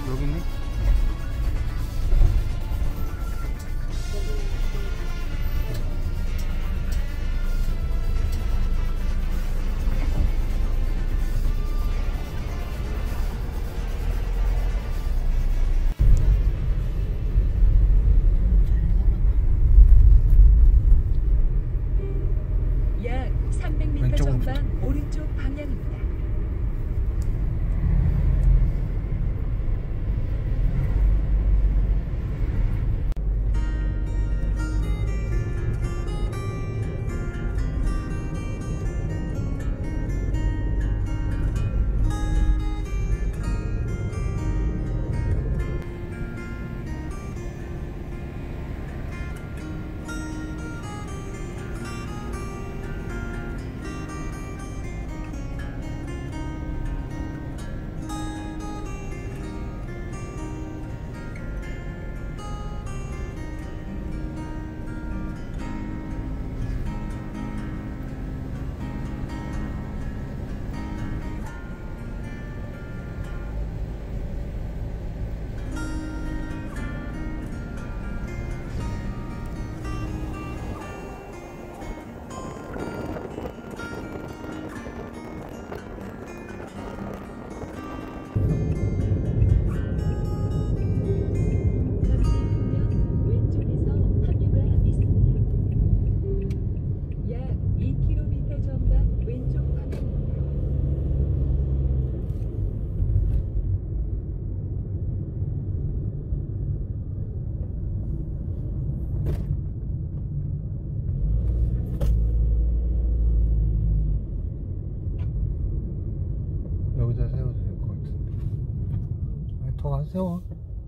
여기는? 약 300m 전방 오른쪽 방향입니다. 여기다 세워도 될 것 같은데. 아니, 더 안 세워.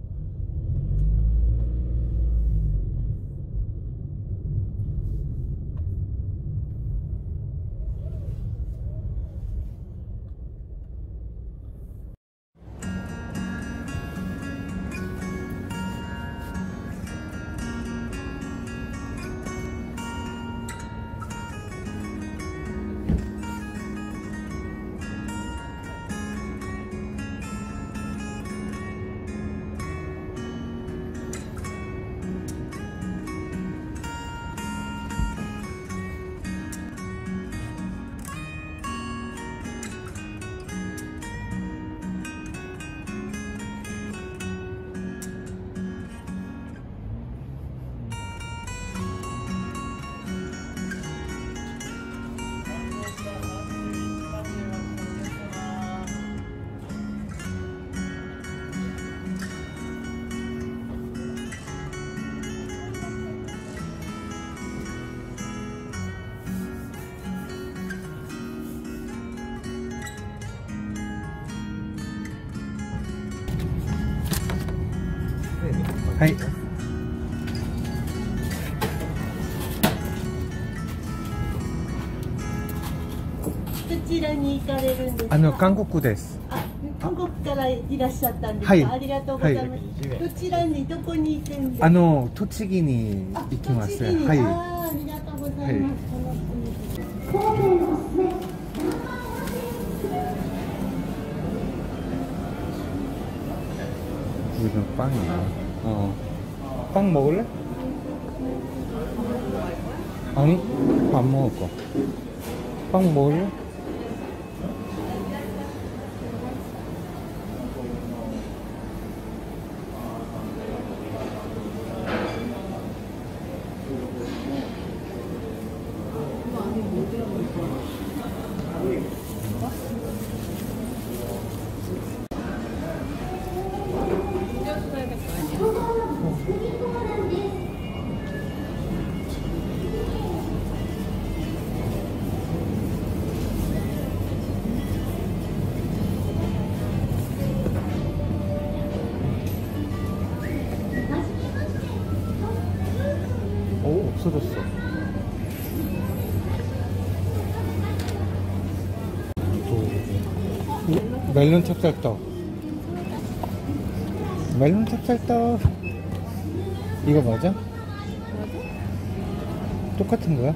하이. どちらに行かれるんですか？ 韓国です。 韓国からいらっしゃったんですか？ はい。 ありがとうございます。 はい。 どちらにどこに行くんですか？ 栃木に行きます。 栃木に、 はい。 ありがとうございます。 여기는 빵이야. 빵 먹을래? 아니, 안 먹을 거. 빵 먹을래? 오, 없어졌어. 또 멜론 찹쌀떡. 멜론 찹쌀떡. 이거 맞아? 똑같은 거야?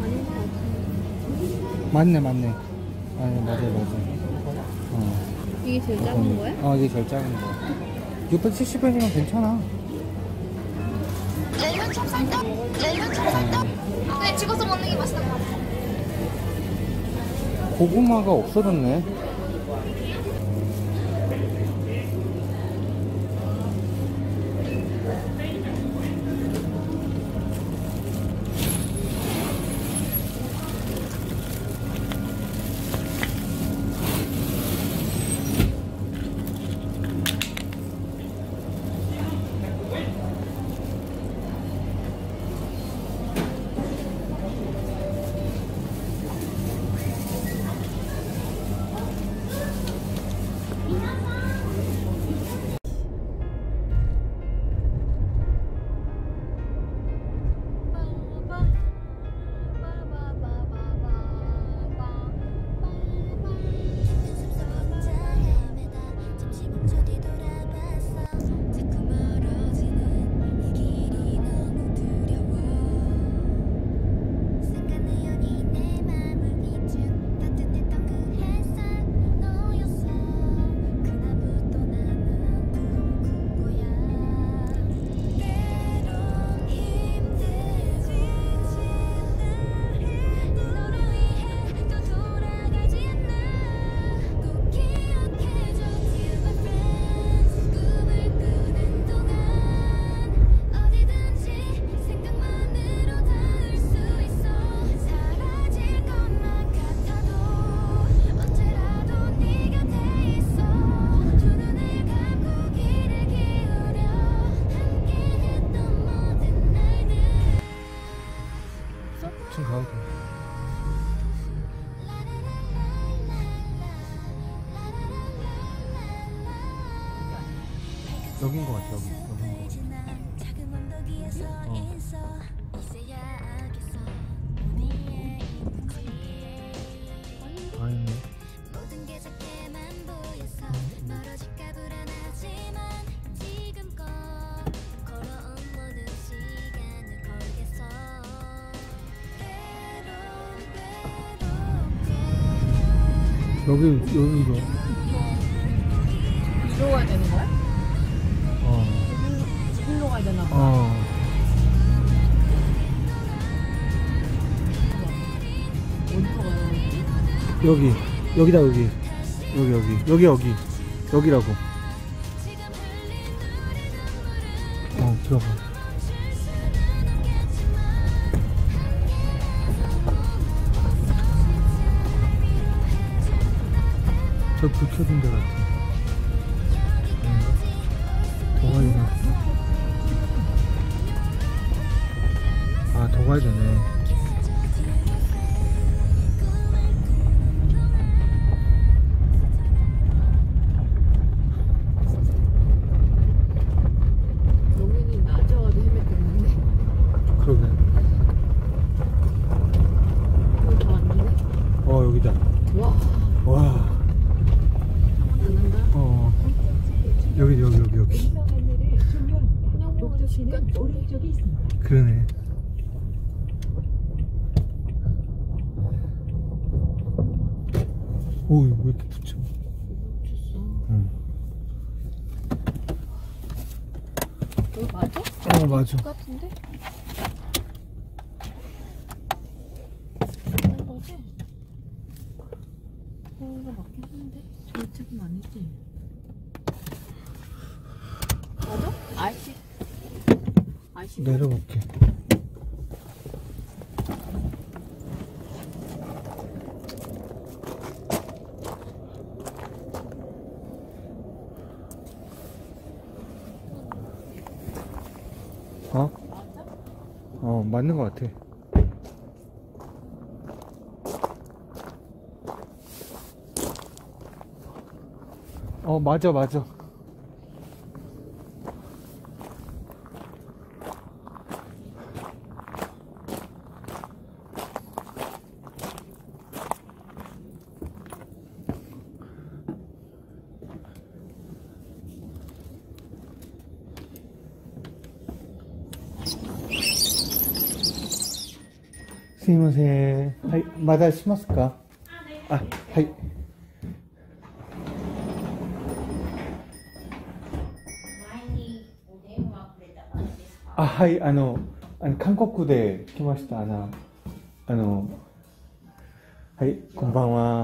맞네. 아니, 맞아. 이게 제일 작은 거야? 이게 제일 작은 거. 670원이면 괜찮아. 렐룬 찹쌀떡? 렐룬 찹쌀떡? 그냥 찍어서 먹는 게 맛있는 거 같아. 고구마가 없어졌네. 지금 가도 돼. 여긴 거 같아, 여긴 거. 다 있네. 여기로. 이리로 가야 되는 거야? 일로 가야 되나 봐. 어디로 가야 되지? 여기다, 여기라고. 들어가. 저 불 켜둔 데 같아. 더 가야 되나? 더 가야 되네. 여기는 낮에 와도 헤맸겠는데? 그러게. 거기 더 안 되네? 여기다. 와. 여기. 오른쪽에 있습니다. 그러네. 오, 왜 이렇게 붙여? 응. 여기 맞아? 맞아. 같은데? 그런 거지? 이거 맞긴 한데? 저쪽은 아니지? 맞아? 아이씨. 내려볼게. 맞는 것 같아. 맞아. 스미마셍. 하이, 마다 시마스까? 네. 하이. あ、はい、韓国で来ました。はい、こんばんは。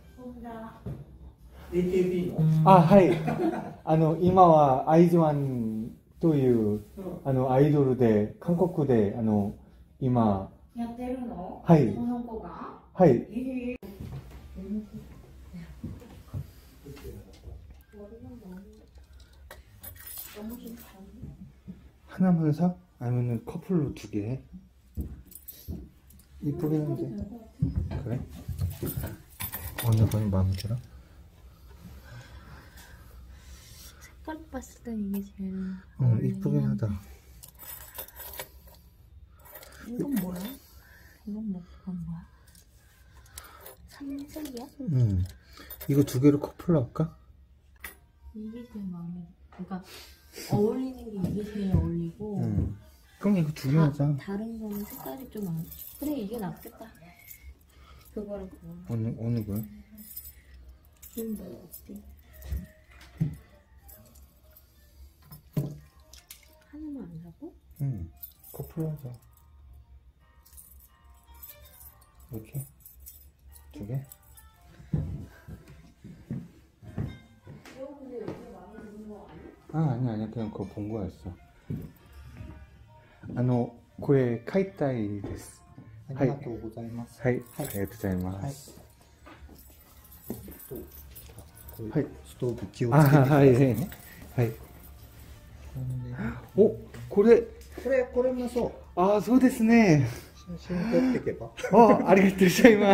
AKB のあ、はい。今はアイズワンというアイドルで、韓国で今やってるの？ はい。 この子が？ はい。하나만 사? 아니면 커플로 2개? 이쁘긴 한데. 그래? 어느 건이 마음에 들어? 색깔 봤을 땐 이게 제일 이쁘긴 하다. 이건 뭐야? 이건 뭐야? 삼색이야? 이거 2개로 커플로 할까? 이게 제일 마음에 그러니까 어울리는 게 이게 제일 어울리고 그럼 이거 2개 하자. 다른 거는 색깔이 좀 안... 그래 이게 낫겠다. 그거랑 그거 어느 거야? 이건 뭐였지? 하나만 안 사고? 응, 커플로 하자. 이렇게? 2개? 아니야. 그냥 그거 본 거였어. これ買いたいです。 ありがとうございます。 はい、ありがとうございます。はい。 ストーブ気をつけてくださいね。 はい。お、これもそう。 ああ、そうですね。 写真撮っていけば。 ありがとうございます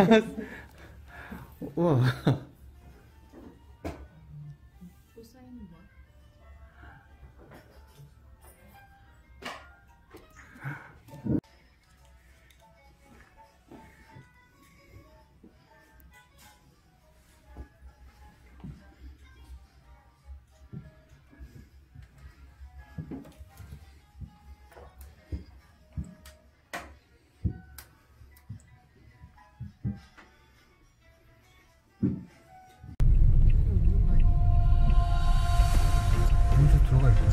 。여기서 들어갈 거야.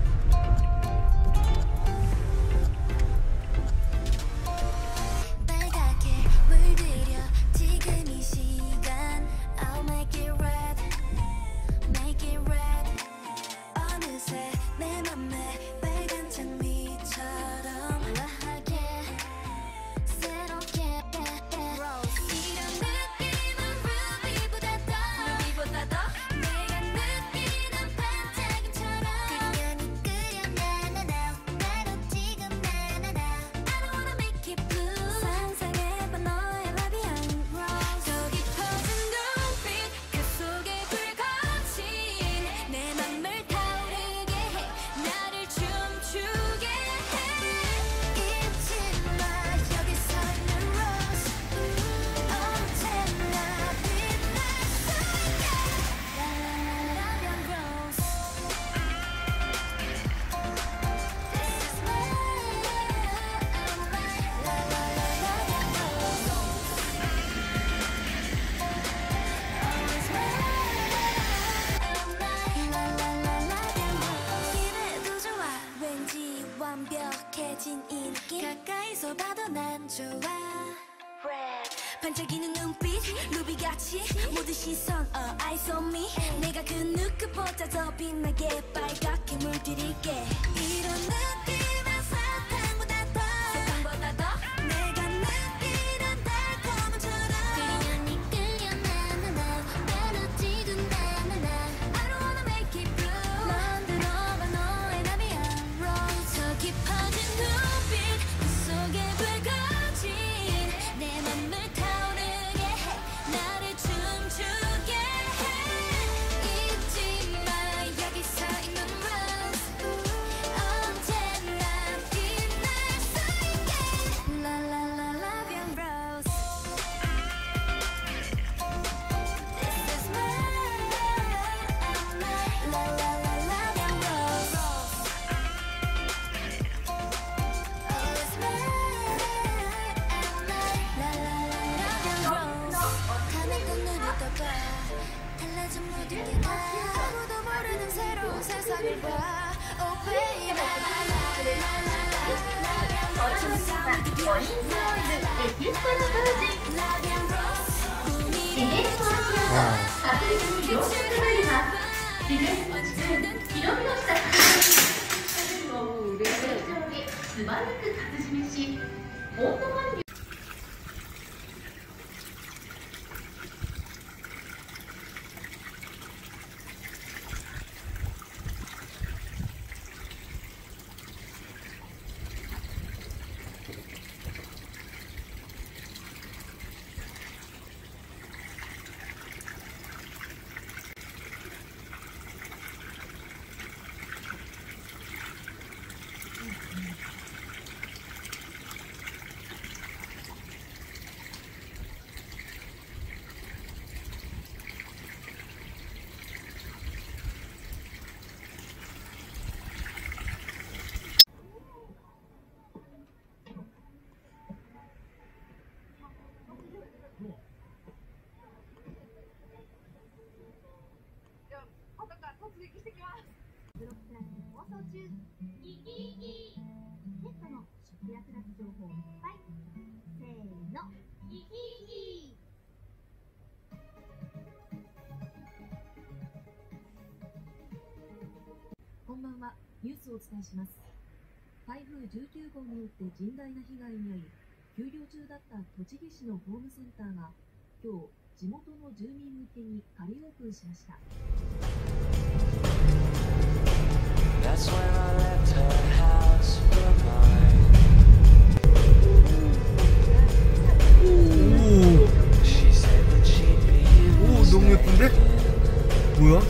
빨갛게 물들여 지금 이 시간 I'll make it red, make it red. 어느새 내 맘에 빨간 장미처럼 우아하게 새롭게 이런 느낌은 루비보다 더 내가 느끼는 반짝임처럼 그녀는 나나나 나도 지금 나나나 I don't wanna make it blue 상상해봐 너의 라비앙 rose 더 깊어진 눈빛 그 속에 불거진 내 맘을 타오르게 해 나를 춤추게 해 잊지 마 여기 서 있는 rose 언제나 빛날 수 있게 라라라라라비앙 rose This is my 라라라라라비앙 rose Always 이래도 좋아 왠지 완벽해진 이 느낌 가까이서 봐도 난 좋아 반짝이는 눈빛 루비같이 모든 시선 eyes on me 내가 그 누구보다 더 빛나게 빨갛게 물들일게 이런 느낌은 사탕보다 더 내가 느끼는 달콤함처럼 끌려 나나나 나도 지금 나나나 I don't wanna make it blue 만들어봐 너의 라비앙 rose 더 깊어진 눈빛 그 속에 불거진 내 맘을 타오르게 해 나를 춤추게 해 잊지 마 여기 서 있는 rose 언제나 빛날 수 있게 라라라라비앙 rose This is my 라라라라비앙 rose Always my 라라라라비앙 rose 밤에 꼭 눈을 떠봐 달라진 모든 게 다 아무도 모르는 새로운 세상을 봐 Oh baby オリンズオイルエキストラバージン自然の味を確実に凝縮となります。自然に近い広々した作りを上に素早く活締めし、温度管理ブロックプラス放送中。イキイキペットの食役立つ情報いっぱい。せーの、イキイキ。 こんばんは。ニュースをお伝えします。台風19号によって甚大な被害に遭い、休業中だった栃木市のホームセンターが今日、地元の住民向けに仮オープンしました。 That's when I left her house for mine. She said that she'd be 오, 너무 예쁜데? 뭐야?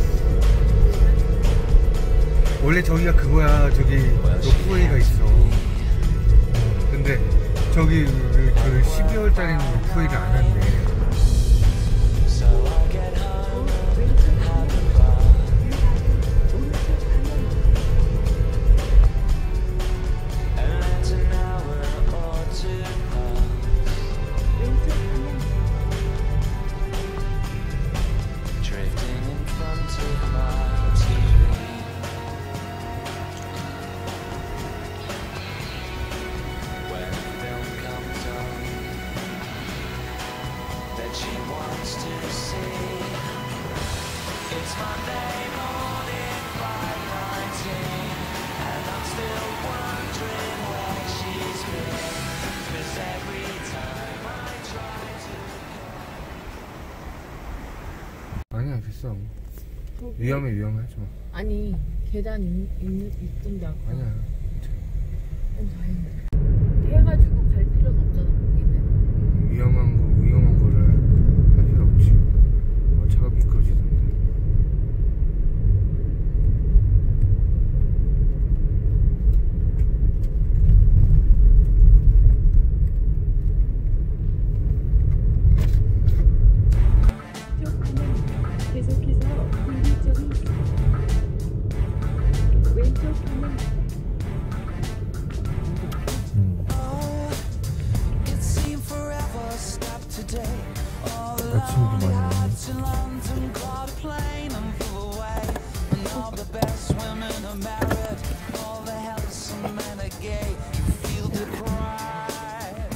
원래 저기가 그거야. 저기 로프웨이가 있어. 근데 저기 그 12월 달에는 로프웨이를 안 한대. so I get home and have a bath. And let an hour or two pass. Drifting in front of my TV. When film comes on that she wants to see, it's Monday morning, 5:19, and I'm still wondering where she's been. 'Cause every time I try to 아니야, 됐어. 위험해, 하지 마. 아니 계단 있던데 아까. 아니야. 다행이다. 해가지고 갈 필요는 없잖아 거기는. 위험한 거를 할 필요 없지. 차가 미끄러지던데. 계속해서 분리점이 있습니다. 왼쪽 방향 it seemed forever stopped today. All the 아침도 많이 lonely 오네. hearts in London caught a plane and flew away. And all the best women are married, all the handsome men are gay. You feel deprived.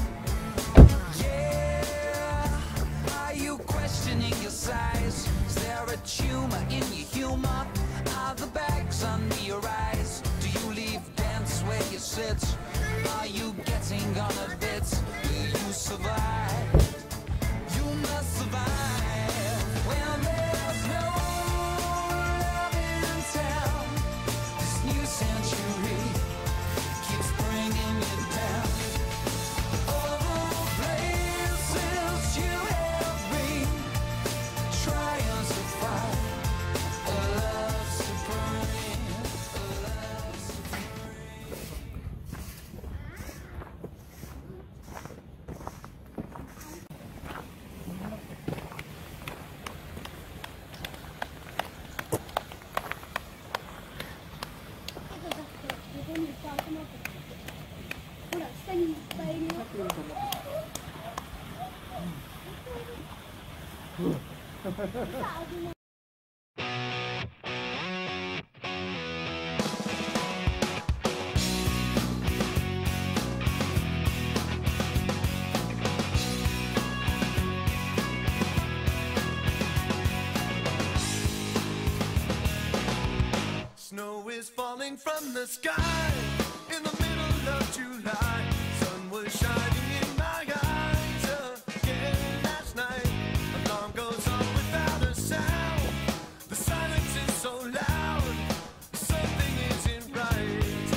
Yeah, are you questioning your size? Is there a tumor in your humor? Are the bags under your eyes? Do you leave dance where you sit? Are you getting on a bit? Will you survive? You must survive when there's no love in town. This new century keeps bringing you down. All the places you have been, trying to find a love supreme, a love supreme. Snow is falling from the sky in the middle of July. Sun was shining in my eyes again last night. Alarm goes off without a sound. The silence is so loud. Something isn't right.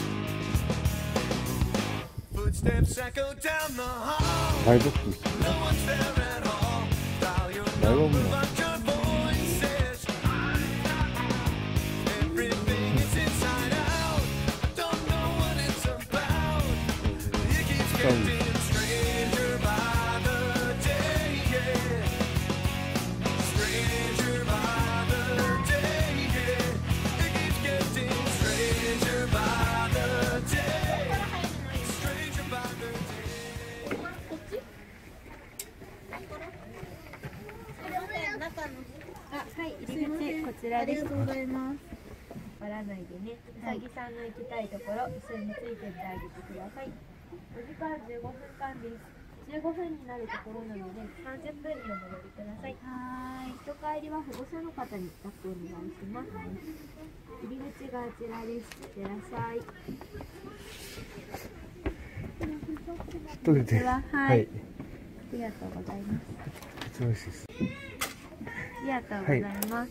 Footsteps echo down the hall. 말복도 있어. No one's there at all. Dial your 말복 number, 뭐. but your voices. Everything is inside out. I don't know what it's about. It keeps getting stranger by the day. Yeah. Stranger by the day. Yeah. It keeps getting stranger by the day. Stranger by the day. はい、入り口こちらです。ありがとうございます。割らないでね。うさぎさんの行きたいところ、一緒についてってあげてください。お時間15分間です。15分になるところなので、30分にお戻りください。はい。人帰りは保護者の方に抱っこお願いします。入り口があちらです。いってらっしゃい。 と出て。 は、 はい。 ありがとうございます。 そうです。 ありがとうございます。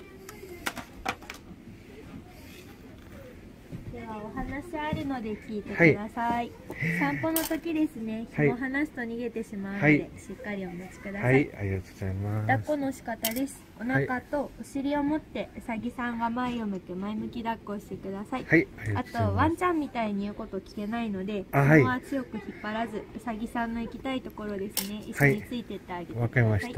ではお話あるので聞いてください。散歩の時ですね。紐を離すと逃げてしまうので、しっかりお持ちください。 はい、ありがとうございます。 抱っこの仕方です。お腹とお尻を持ってうさぎさんが前を向く前向き抱っこをしてください。 はい、ありがあとうございます。 とワンちゃんみたいに言うこと聞けないので、 あ、はい紐は強く引っ張らず、うさぎさんの行きたいところですね。一緒についてってあげてください。 わかりました。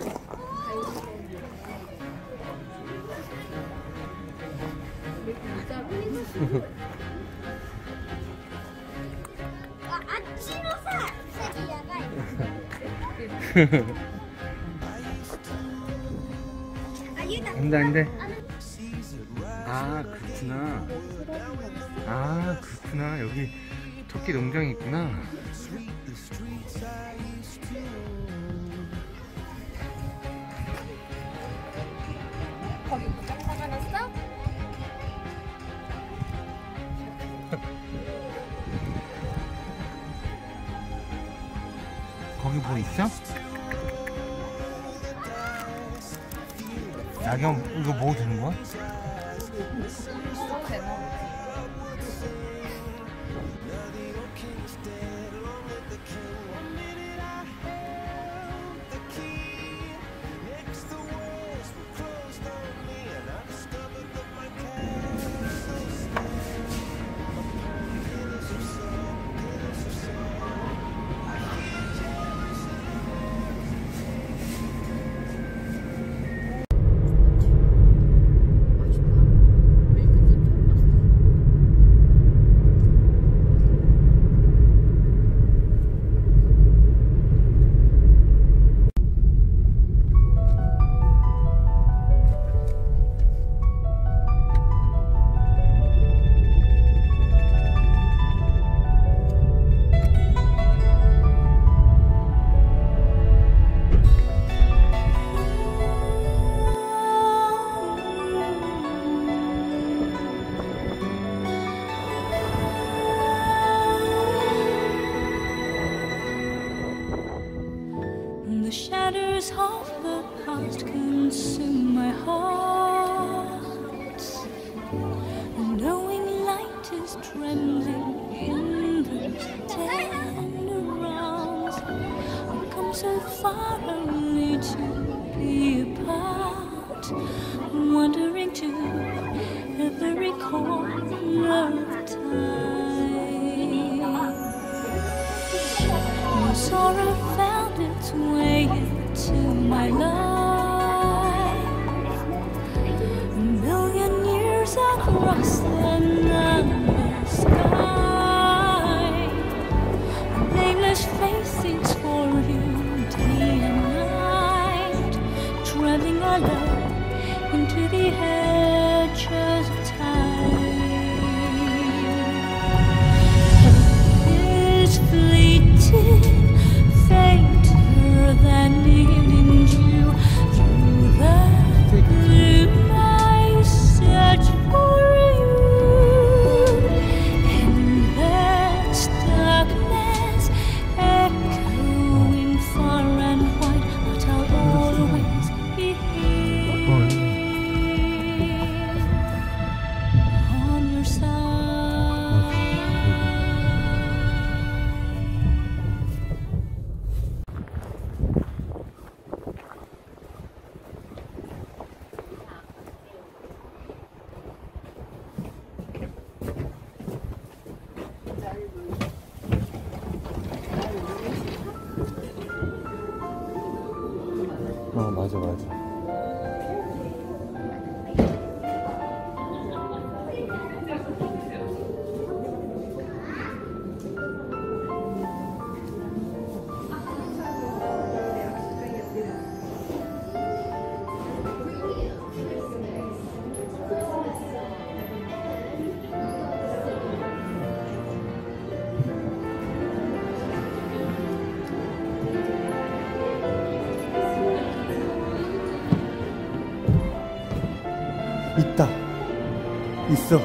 あっちのさ、先やばい。 안돼. 아 그렇구나. 아 그렇구나. 여기 토끼 농장이 있구나. 거기 무장 박아놨어? 거기 뭐 있어? 야경 이거 먹어도 되는 거야? The shadows of the past consume my heart. Knowing light is trembling in those tender arms. I've come so far only to be apart, wandering to every corner of time. No sorrow found its way into my life. A million years across the night sky. A nameless face is for you day and night, traveling alone into the edges of time. Is fleeting, fainter than evening dew. Through the gloom I search for 맞아 맞아. 있다. 있어.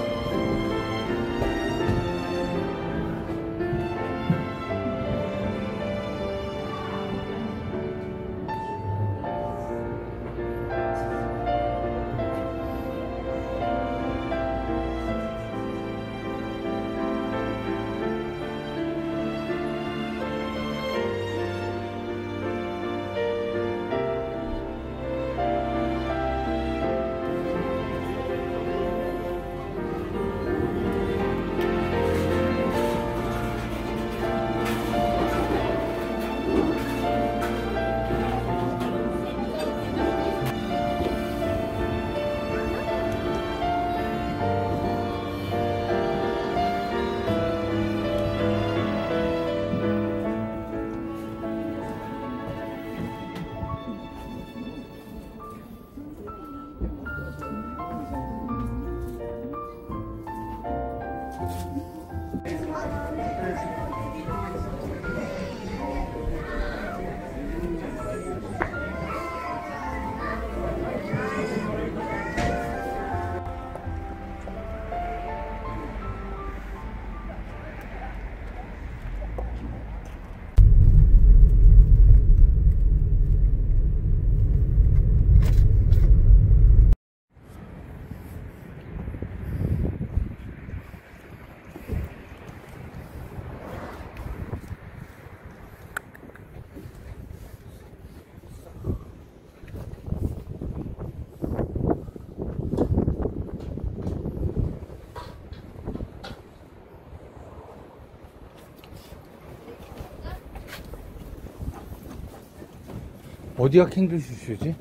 어디가 캥글슈슈지?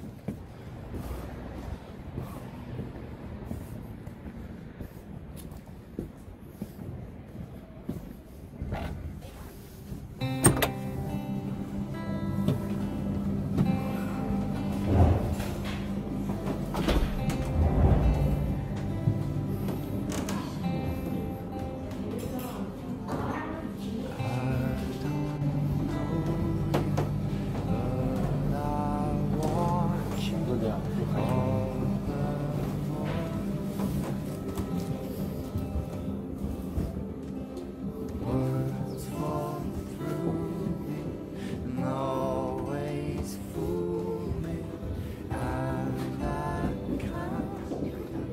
Words fall through me and always fool me, and I can't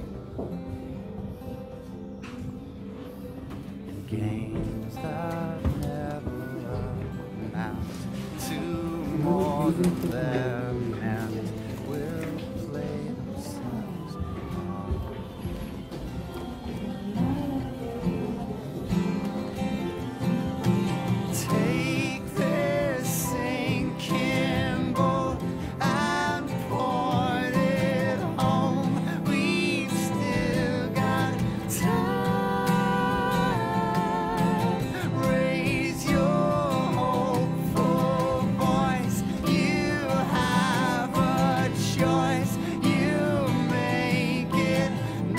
games that never amount to more than their end will play themselves out. Take this sinking boat and port it home. We still got time. Raise your hopeful voice. You have a choice. You make it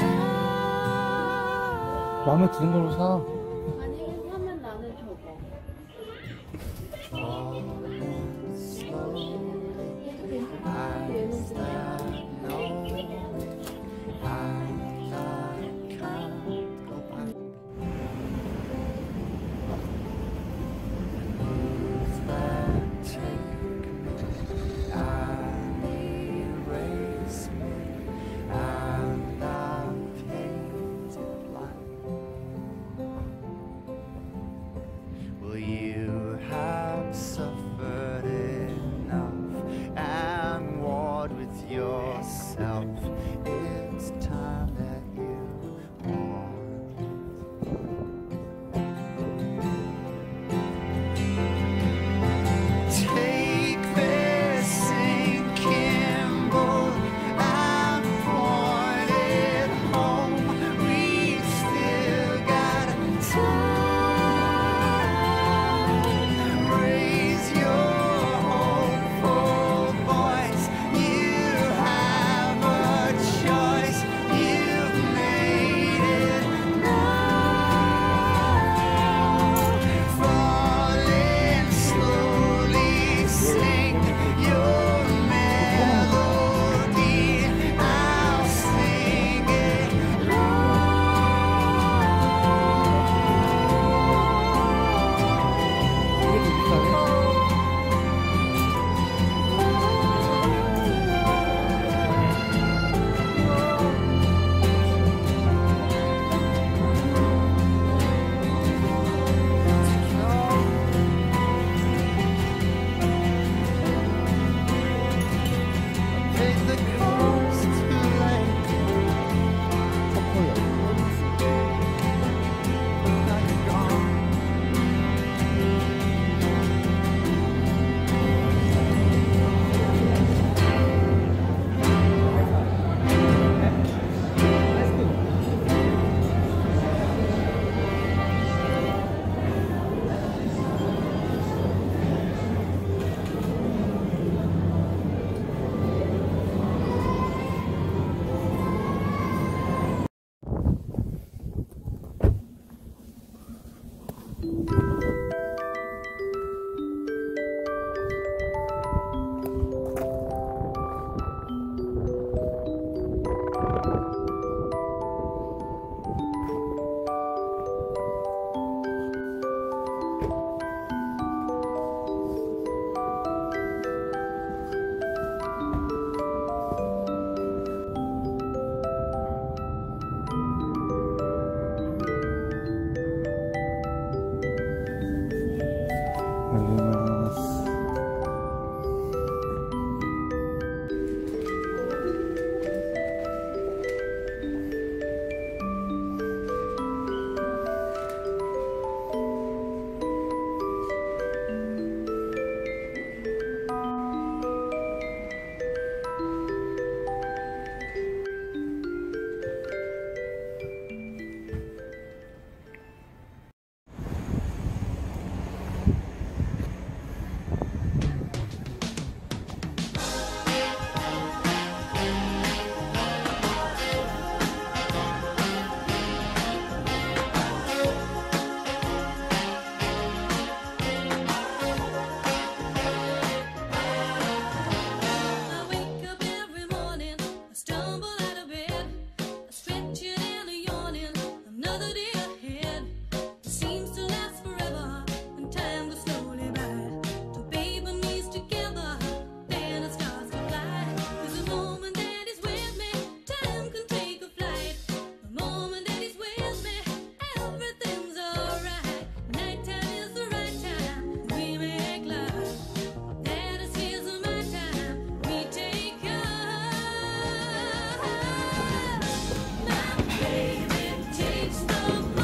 now. 마음에 드는 걸로 사. 만약에 사면 나는 줘봐. And I painted like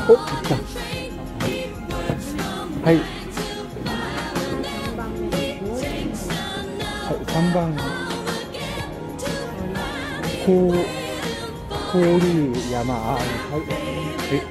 있다. 하이. 3번 호리 야마. 하이.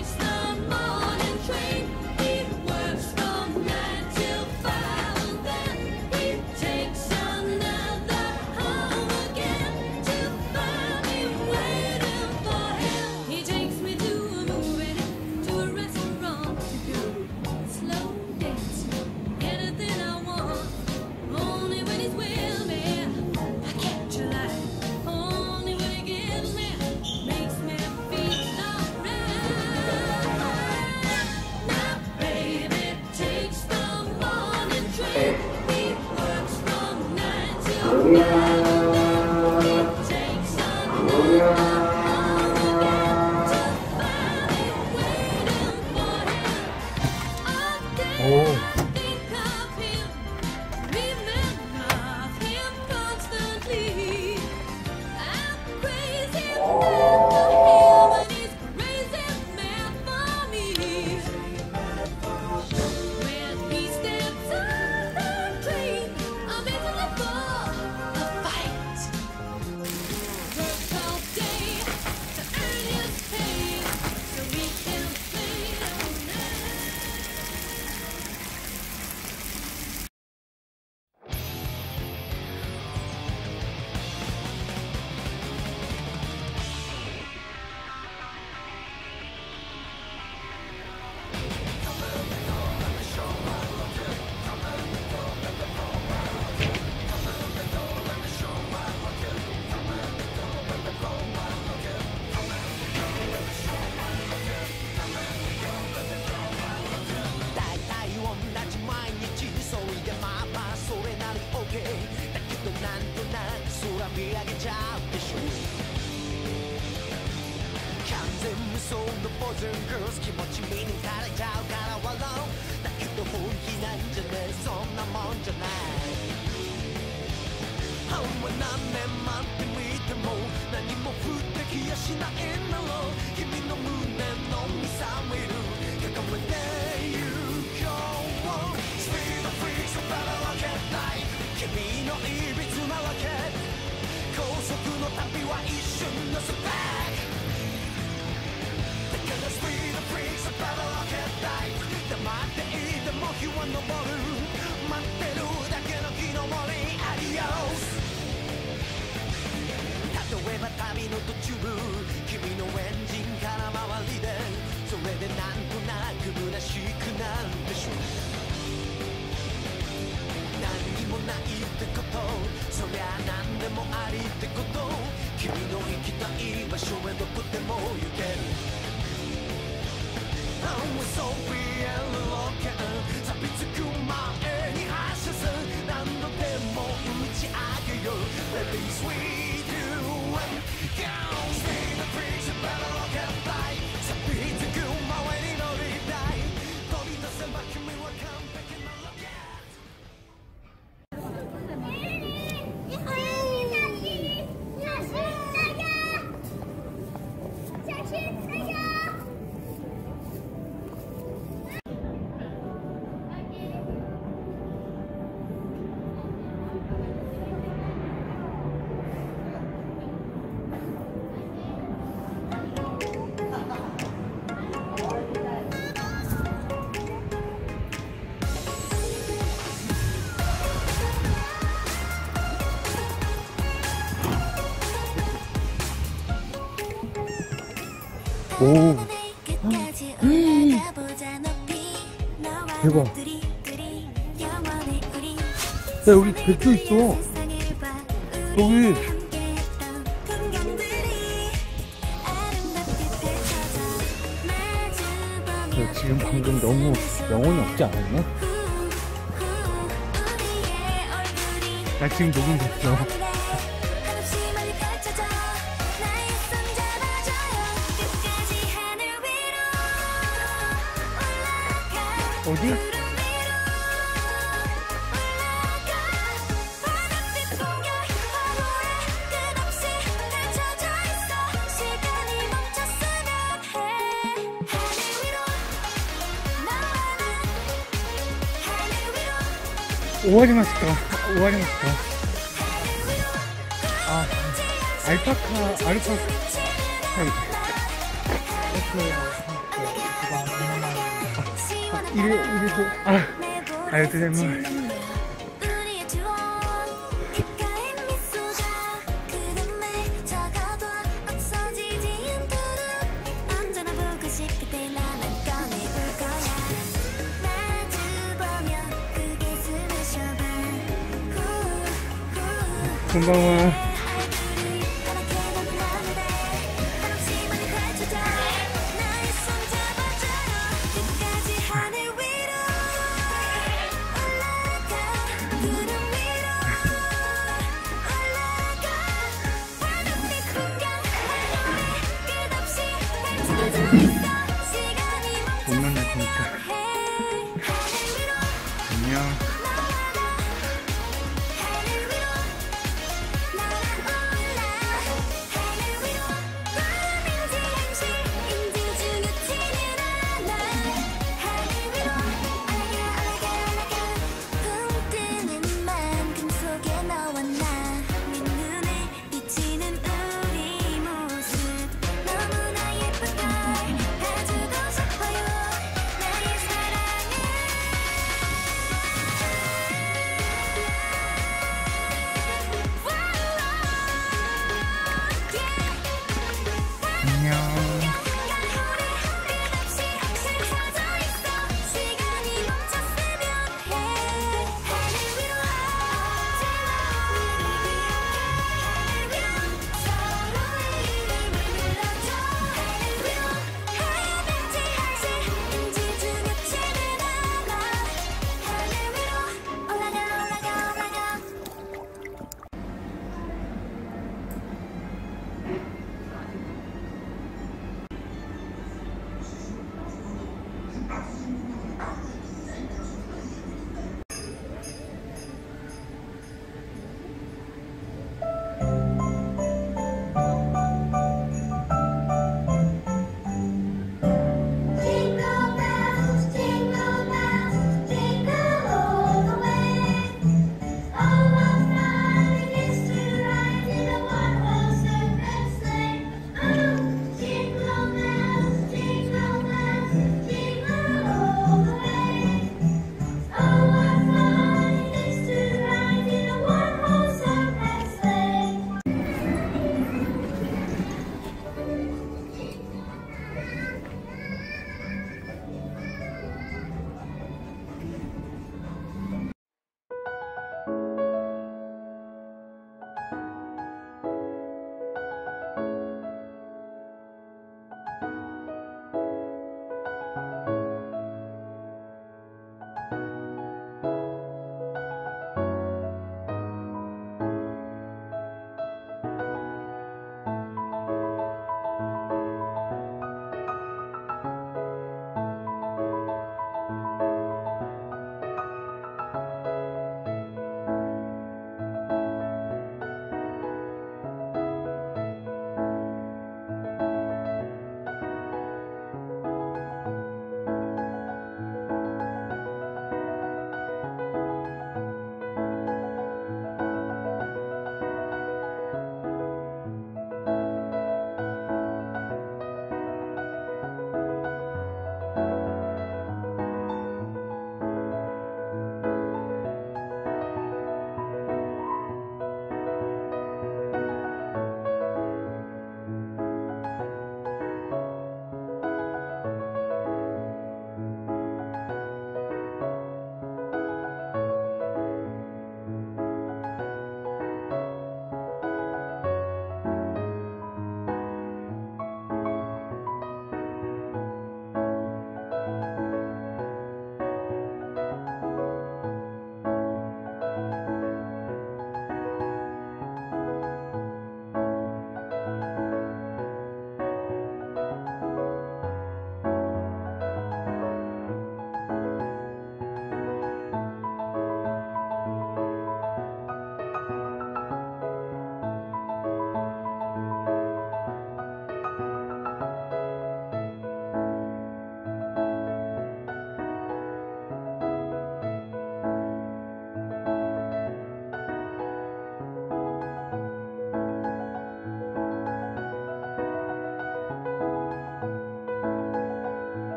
오. 대박. 야, 여기 백조 있어. 여기. 지금 방금 너무 영혼이 없지 않았냐? 나 지금 녹음됐어. 어디? 시간이 멈췄으면 해 終わりました。終わりました。あ、アルパカ、はい。いると、ありがとうございます。こんばんは。こんなんだと思った。안녕。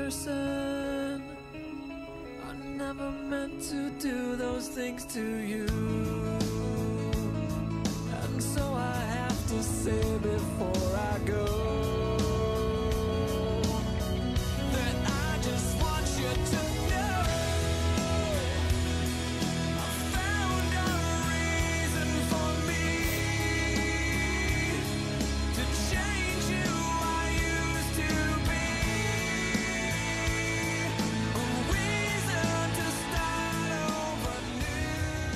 person. I never meant to do those things to you. And so I have to say before I go that I just want you to know I found a reason for me to change who I used to be. A reason to start over new.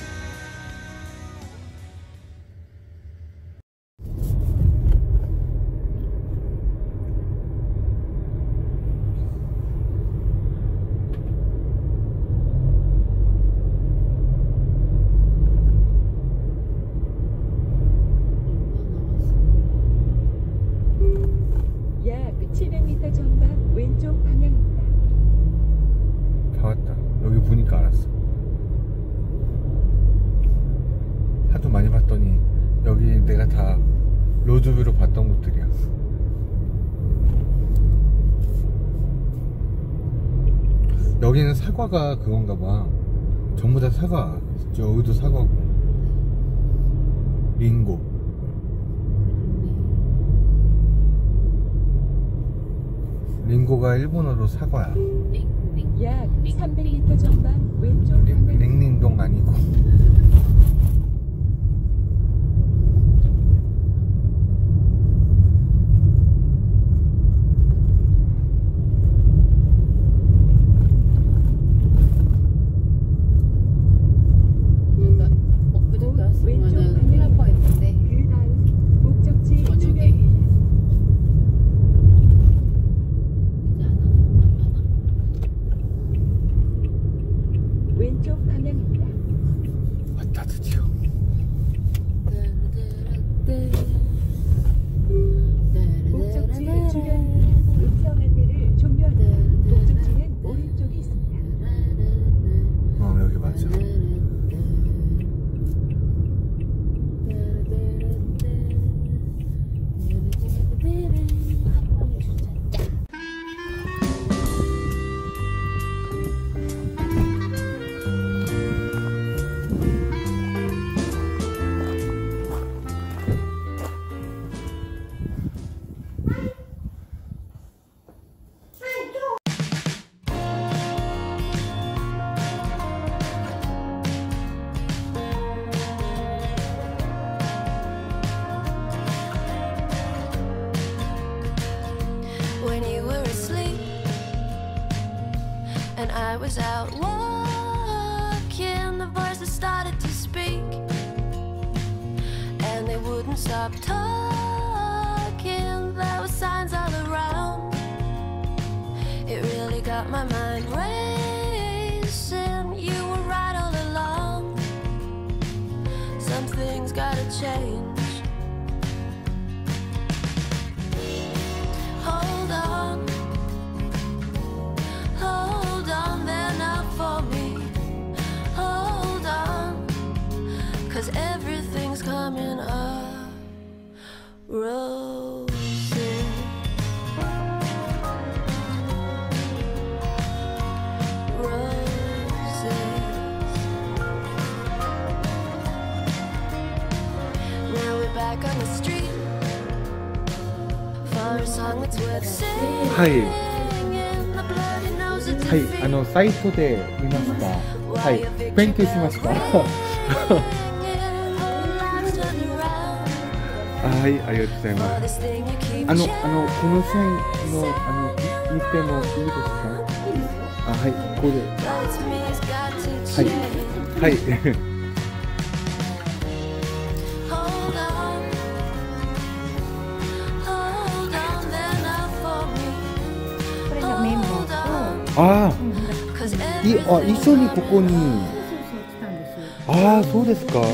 약 700m 전방 왼쪽 방향입니다. 다 왔다. 여기 보니까 알았어. 하도 많이 봤더니 여기 내가 다 로드뷰로 봤던 곳들이야. 여기는 사과가 그건가 봐. 전부 다 사과. 여기도 사과고. 링고. 링고가 일본어로 사과야. 약 300m 전방 왼쪽 방향. 링링동 아니고. 왼쪽 방향. 그 다음 목적지 주변. 왼쪽 방향입니다. 왔다 드디어. 목적지 주변 음성 안내를 종료합니다. 목적지는 오른쪽에 있습니다. 여기 맞아. When you were asleep and I was out walking, the voices started to speak and they wouldn't stop talking. There were signs all around. It really got my mind racing. You were right all along. Something's gotta change. Hold on there now for me. Hold on, 'cause everything's coming up roses. Roses. Now we're back on the street for a song that's worth singing. はい。 The bloody nose of はい、 defeat. サイトで見ました。はい、勉強しました。はい、ありがとうございます。この線の、見てもいいですか？あ、はい、ここで。はい、はい。 これがメンバーとああ、一緒にここに。 そう来たんですよ。 ああ、そうですか。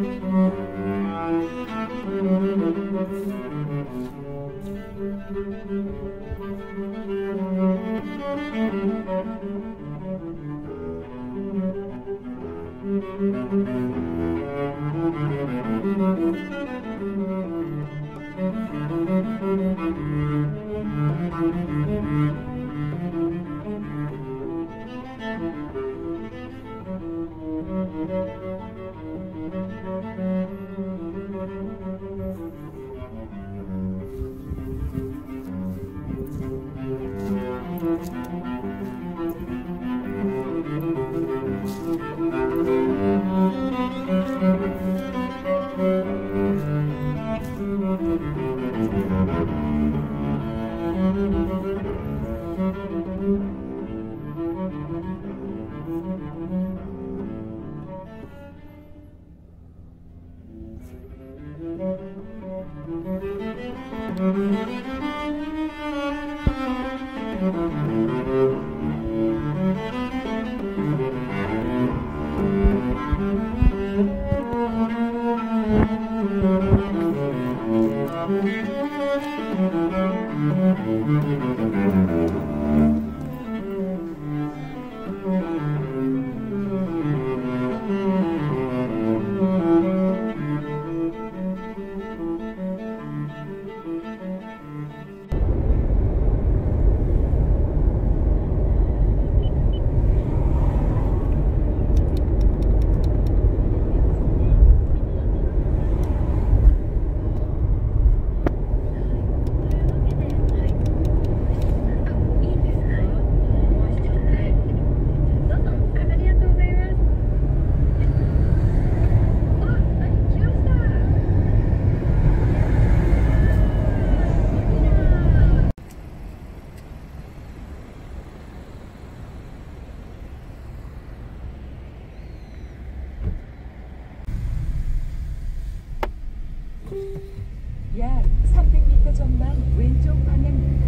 약 300m 전방 왼쪽 방향입니다.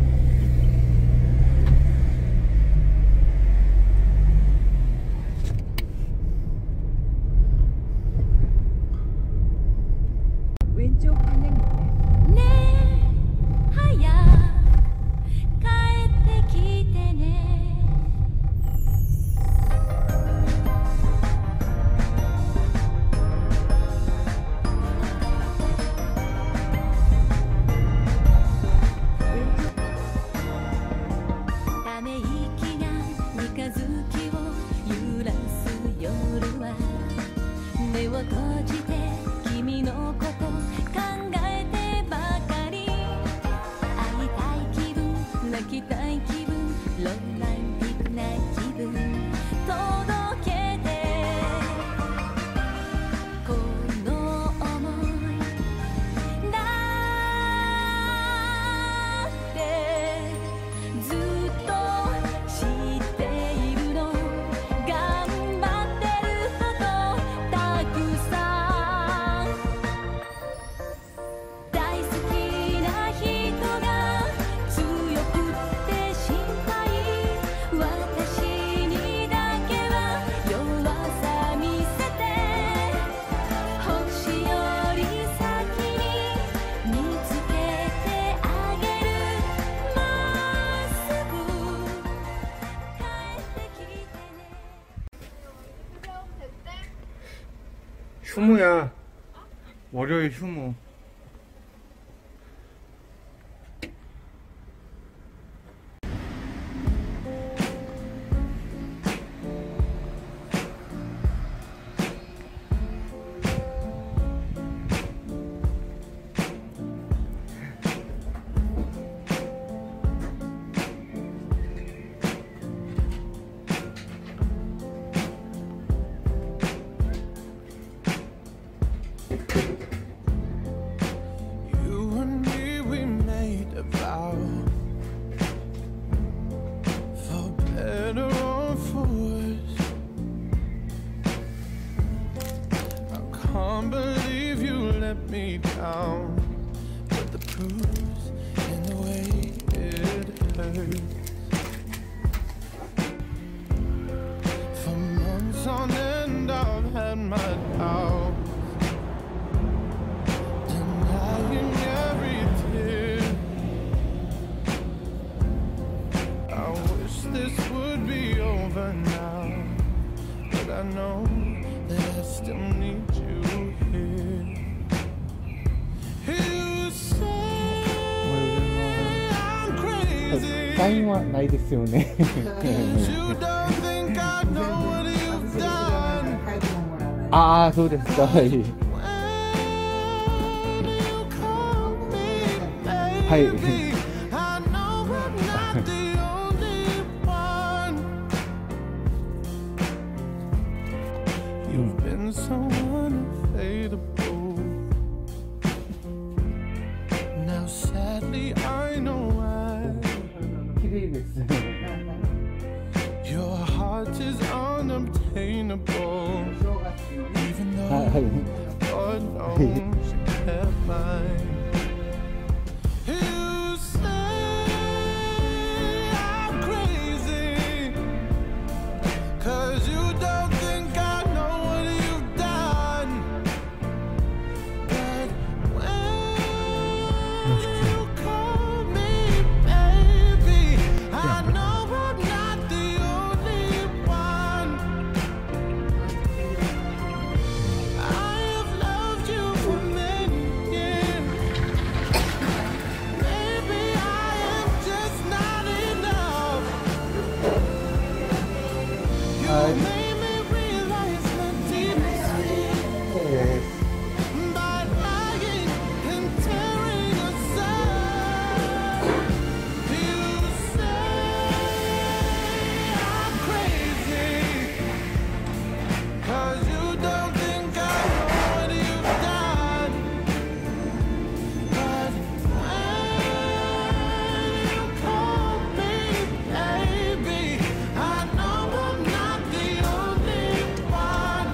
왼쪽 방향입니다. 네 하야帰ってきてねため息が三日月を揺らす夜は目を閉じて君のこと考えてばかり会いたい気分泣きたい気分ロマンティックな気分届けてこの想いだってずっと知っているの頑張ってることたくさん大好きな人が強くって心配私にだけは弱さ見せて星より先に見つけてあげるまっすぐ帰ってきてね 휴무야. 월요일 휴무. You and me, we made a vow, for better or for worse. I can't believe you let me down, but the proof's in the way it hurts. For months on end, I've had my doubts. サインはないですよね。ああ、そうですか。はい。はい。 You've been so unfadable. Now sadly I know why. 綺麗です。 Your heart is unobtainable. Even though God knows you have mine. You say I'm crazy, 'cause you don't think I know what you've done. But when you call me baby, I know I'm not the only one. I have loved you for many years. Maybe I am just not enough. You made me realize my deepest fear by lying and tearing us up. You say I'm crazy, 'cause you don't think I know what you've done. But when you call me baby, I know I'm not the only one.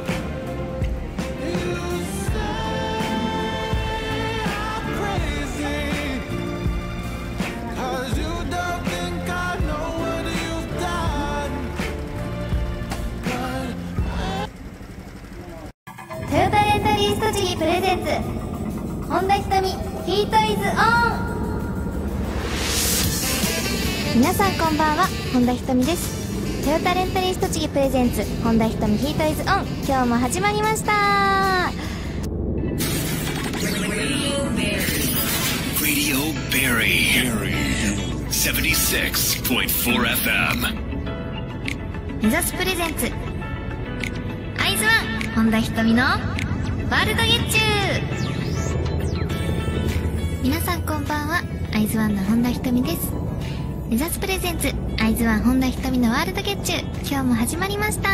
You say I'm crazy, 'cause you don't think I know what you've done. But トヨタレンタリース栃木プレゼンツ本田仁美ヒートイズオン。皆さんこんばんは、本田仁美です。トヨタレンタリース栃木プレゼンツ本田仁美ヒートイズオン、今日も始まりました。 Radio Berry 76.4 FM 目指すプレゼンツアイズワン本田仁美のワールドゲッチュー。皆さんこんばんは、アイズワンの本田仁美です。目指すプレゼンツアイズワン本田仁美のワールドゲッチュー、今日も始まりました。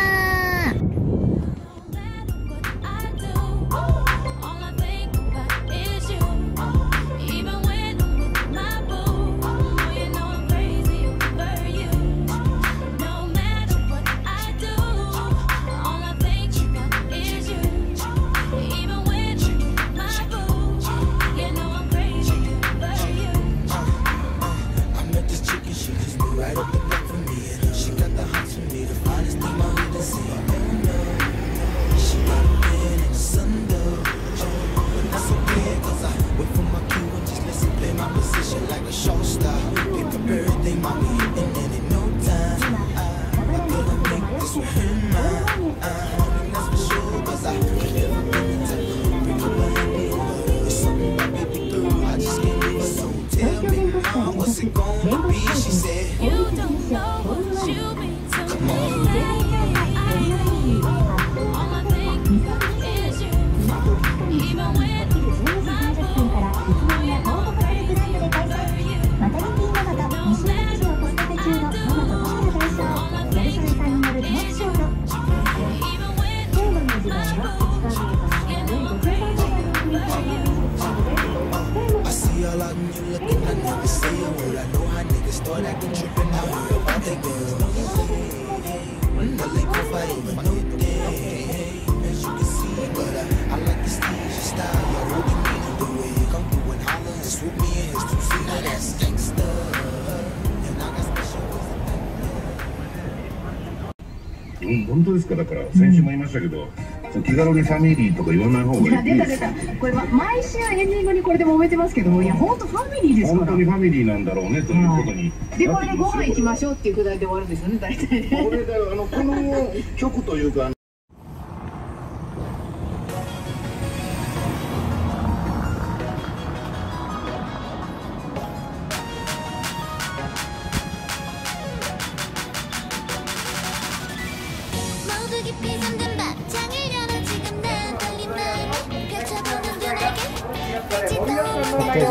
I met this chick and she just moved right up the block for me. And she got the hots for me, the finest thing my hood has seen. She got a man in the sun though. But that's okay, 'cause I wait for my cue and just listen, play my position like a show star. Pick up everything, mommy, and then in no time I gotta make this with her mine. That's for sure, 'cause I never been the type to bring up a hand over. It's something about baby girl, I just can't leave her. So tell me, what's it gonna be? She said, you don't know what you mean to me. All I think is you. Even when my boo, you know I'm crazy over you. No matter what I do, all I think is you. Even when I see all out and you looking, I never say a word. I know how niggas start acting trippin'. I heard about they girls. No late profile, even no day. As you can see, but I like your style, your style. You're holding me the way you come through and holler and swoop me in his two-seat. Now that's gangsta. And I got special ways. 本当ですか。だから先週も言いましたけど、気軽にファミリーとか言わない方がいいです。 出たこれ、毎週エンディングにこれで揉めてますけども、いや本当ファミリーですから。 本当にファミリーなんだろうねということに。 でこれでご飯行きましょうっていうくだりで終わるんですよね、大体ね。 これでこの曲というか。 끝까지?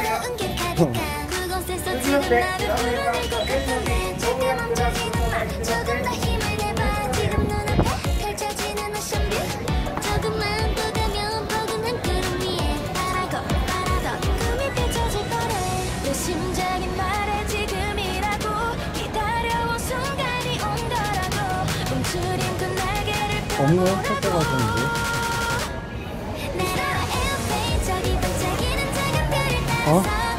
그곳에서 지금 나를 불어내고 그곳에 잠깐 멈춰지는 말 조금 더 힘을 내봐 지금 눈앞에 펼쳐지는 오션뷰 조금만 더 가면 포근한 구름 위에 바라고 바라던 꿈이 펼쳐질 거래 내 심장이 말해 지금이라고 기다려온 순간이 온 거라고 움츠린 그 날개를 없네? 할 때가 없는데. 어?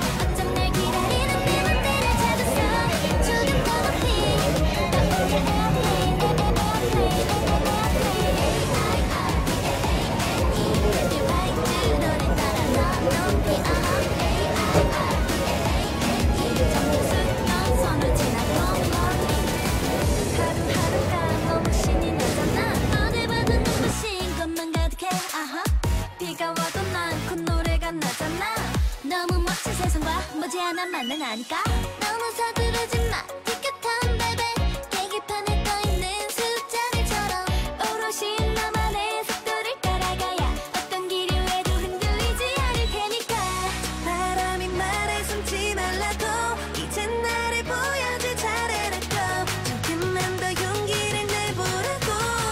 비가 와도 난 그 노래가 나잖아 너무 멋진 세상과 머지않아 만나니까 너무 서두르지 마 티켓 한 베베 계기판에 떠있는 숫자들처럼 오롯이 나만의 속도를 따라가야 어떤 길이 왜도 흔들리지 않을 테니까 바람이 말해 숨지 말라고 이제 나를 보여줄 차례라고 조금만 더 용기를 내보라고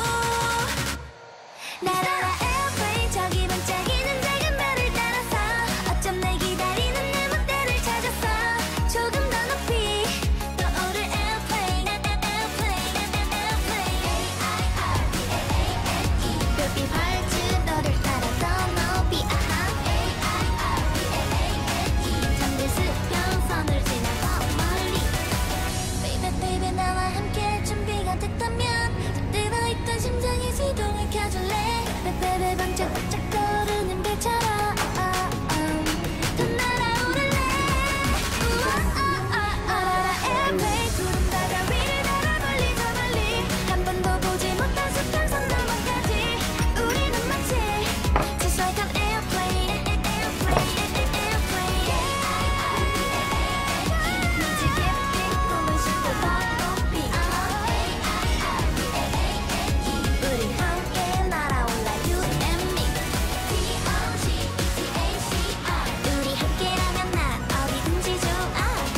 날아라 airplane 저기 반짝이는 작은 별을 따라서 어쩜 날 기다리는 내 멋대를 찾았어 조금 더 높이 떠오를 airplane 별빛 활주 너를 따라 더 높이 잠들 수평선을 지나 더 멀리 Baby baby 나와 함께 준비가 됐다면 잠들어 있던 심장의 시동을 켜줄래 베베베 반짝반짝 떠오르는 별처럼 또 날아오를래 아라라 airplane 구름 바다 위를 날아 멀리 저 멀리 한 번도 보지 못한 수평선 너머까지 우리는 마치 Just like an airplane 무지 깊이 꿈을 싣고 더 높이 우리 함께 날아올라 you and me 우리 함께라면 난 어디든지 좋아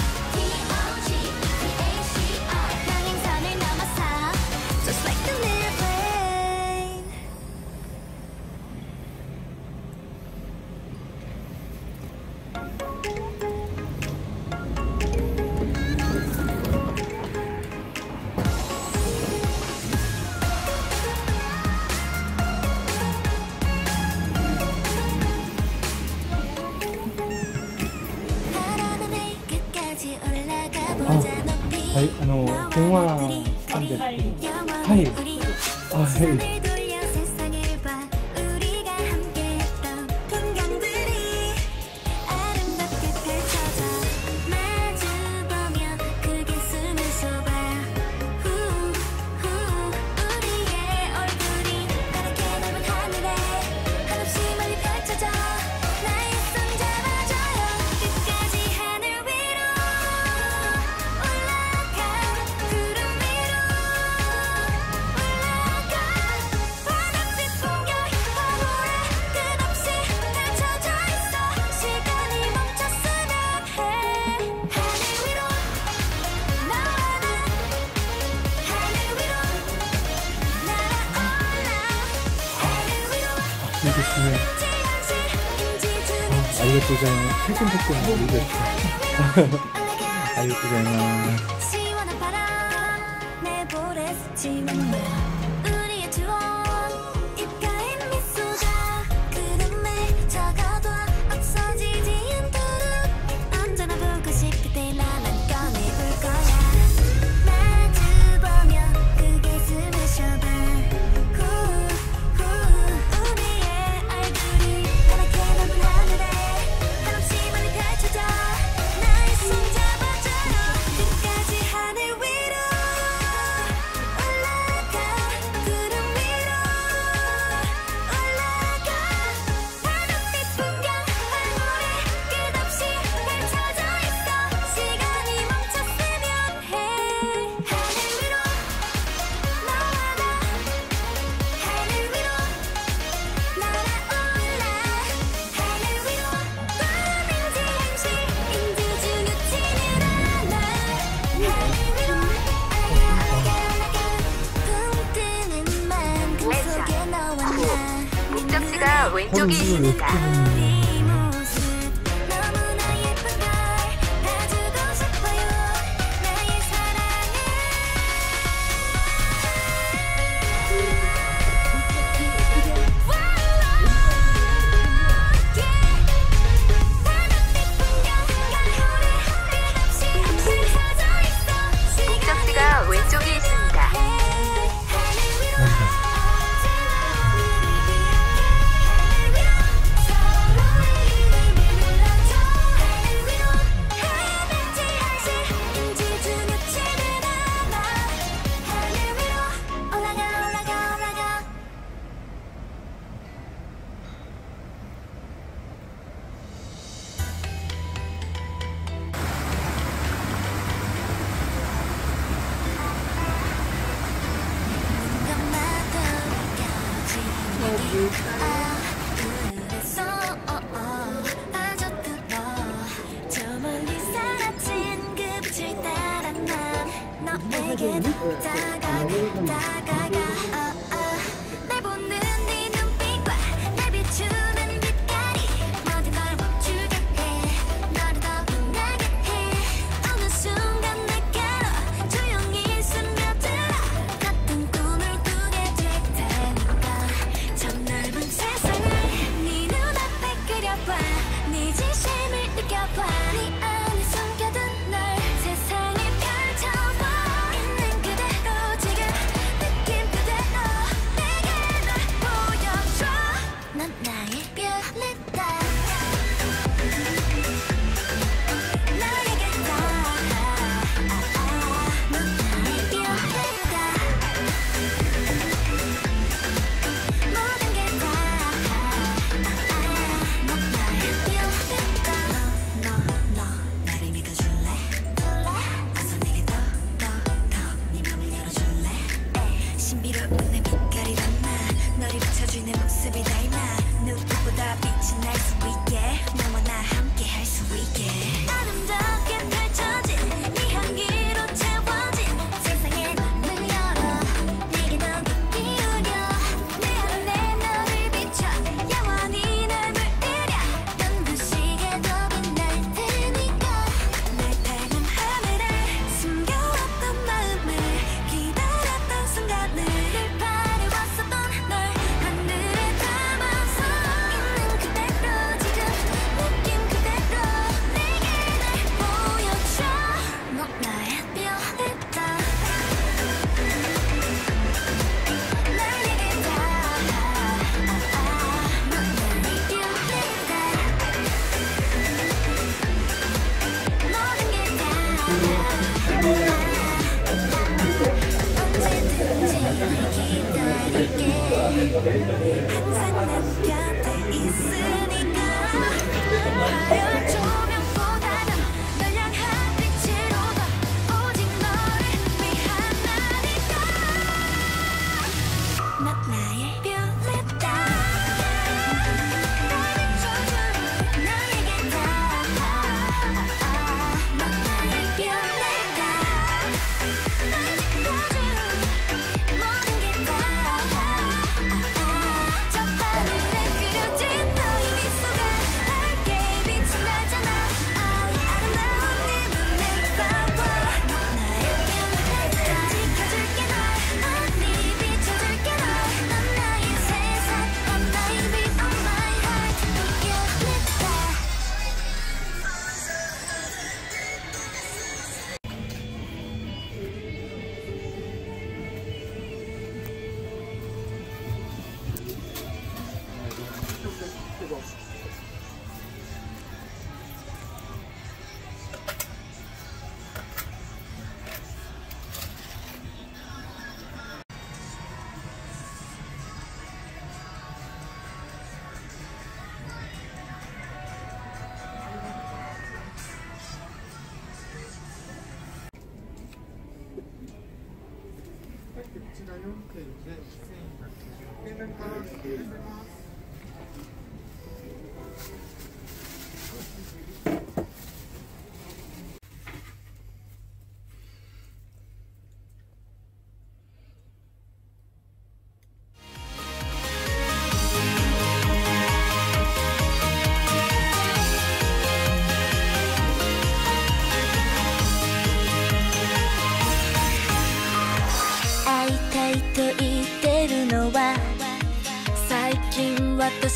평행선을 넘어서 Just like an airplane 바라는 내 끝까지 올라가 보자 높이 はい、電話なんですけど。はい。あ、はい。 손을 돌려 세상을 봐 우리가 함께했던 풍경들이 아름답게 펼쳐져 마주보면 크게 숨을 쉬어봐 우리의 얼굴이 파랗게 넓은 하늘에 한없이 멀리 펼쳐져 나의 손 잡아줘요 끝까지 하늘 위로 올라가 구름 위로 올라가 바닷빛 풍경 화물에 끝없이 펼쳐져 있어 시간이 멈췄으면 해 하늘 위로 나와 난 하늘 위로 날아올라 하늘 위로 いいですね。ありがとうございます。最近撮ってるのいいですね。ありがとうございます。 시원한 바람 내볼에 스치는 우리의 추억 입가에 미소가 구름에 적어도 없어지지 않도록 언제나 보고 싶을 때 나만 꺼내볼 거야 마주보면 크게 숨을 쉬어봐 우리의 얼굴이 파랗게 넓은 하늘에 한없이 멀리 펼쳐져 나의 손 잡아줘요 끝까지 왼쪽이 있으니까. 목적지가 왼쪽에 있습니다.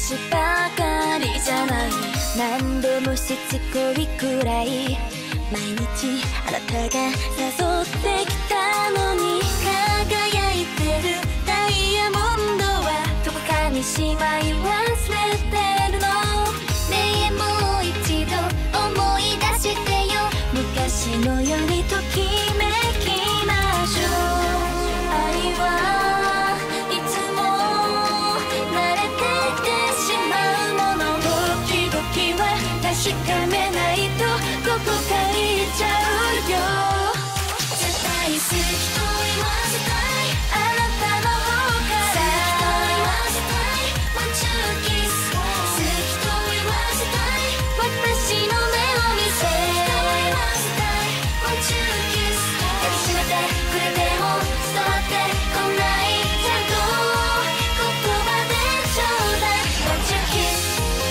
私ばかりじゃない、何度もしつこいくらい毎日あなたが誘ってきたのに、輝いてるダイヤモンドはどこかにしまい忘れてるの。ねえもう一度思い出してよ、昔のようにときめきましょう。愛はいつも慣れててしまうもの、時々は確かめないとどこか行っちゃうよ。絶対好きと言わせたいあなたの方から、好きと言わせたい Want you kiss、 好きと言わせたい私の目を見せ、好きと言わせたい Want you kiss、 抱きしめてくれても伝わってこないけど言葉でちょうだい Want you kiss。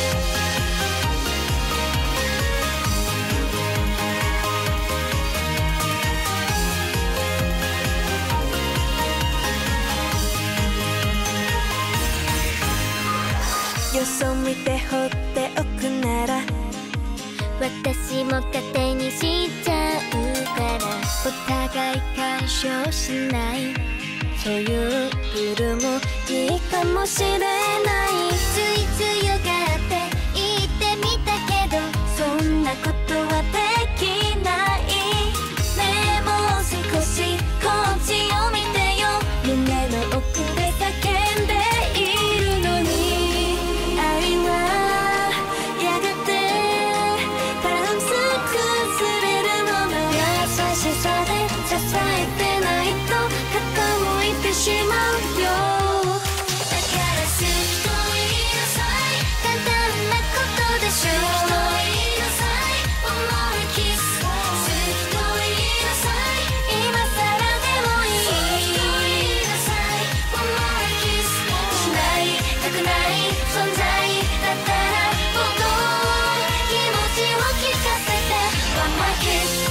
よそ見て放っておくなら私も勝手にしちゃうから、お互い干渉しないそういうルールもいいかもしれない。ついついよがって言ってみたけどそんなことはできない。ねえもう少しこっちを見てよ、胸の奥で叫んでいるのに、愛はやがてバランス崩れるもの、優しさで支えてないと傾いてしまうよ。だから好きと言いなさい、簡単なことでしょ。好きと言いなさい One more kiss、 好きと言いなさい今さらでもいい。好きと言いなさい One more kiss、 しないたくない存在だったらもっと気持ちを聞かせて One more kiss。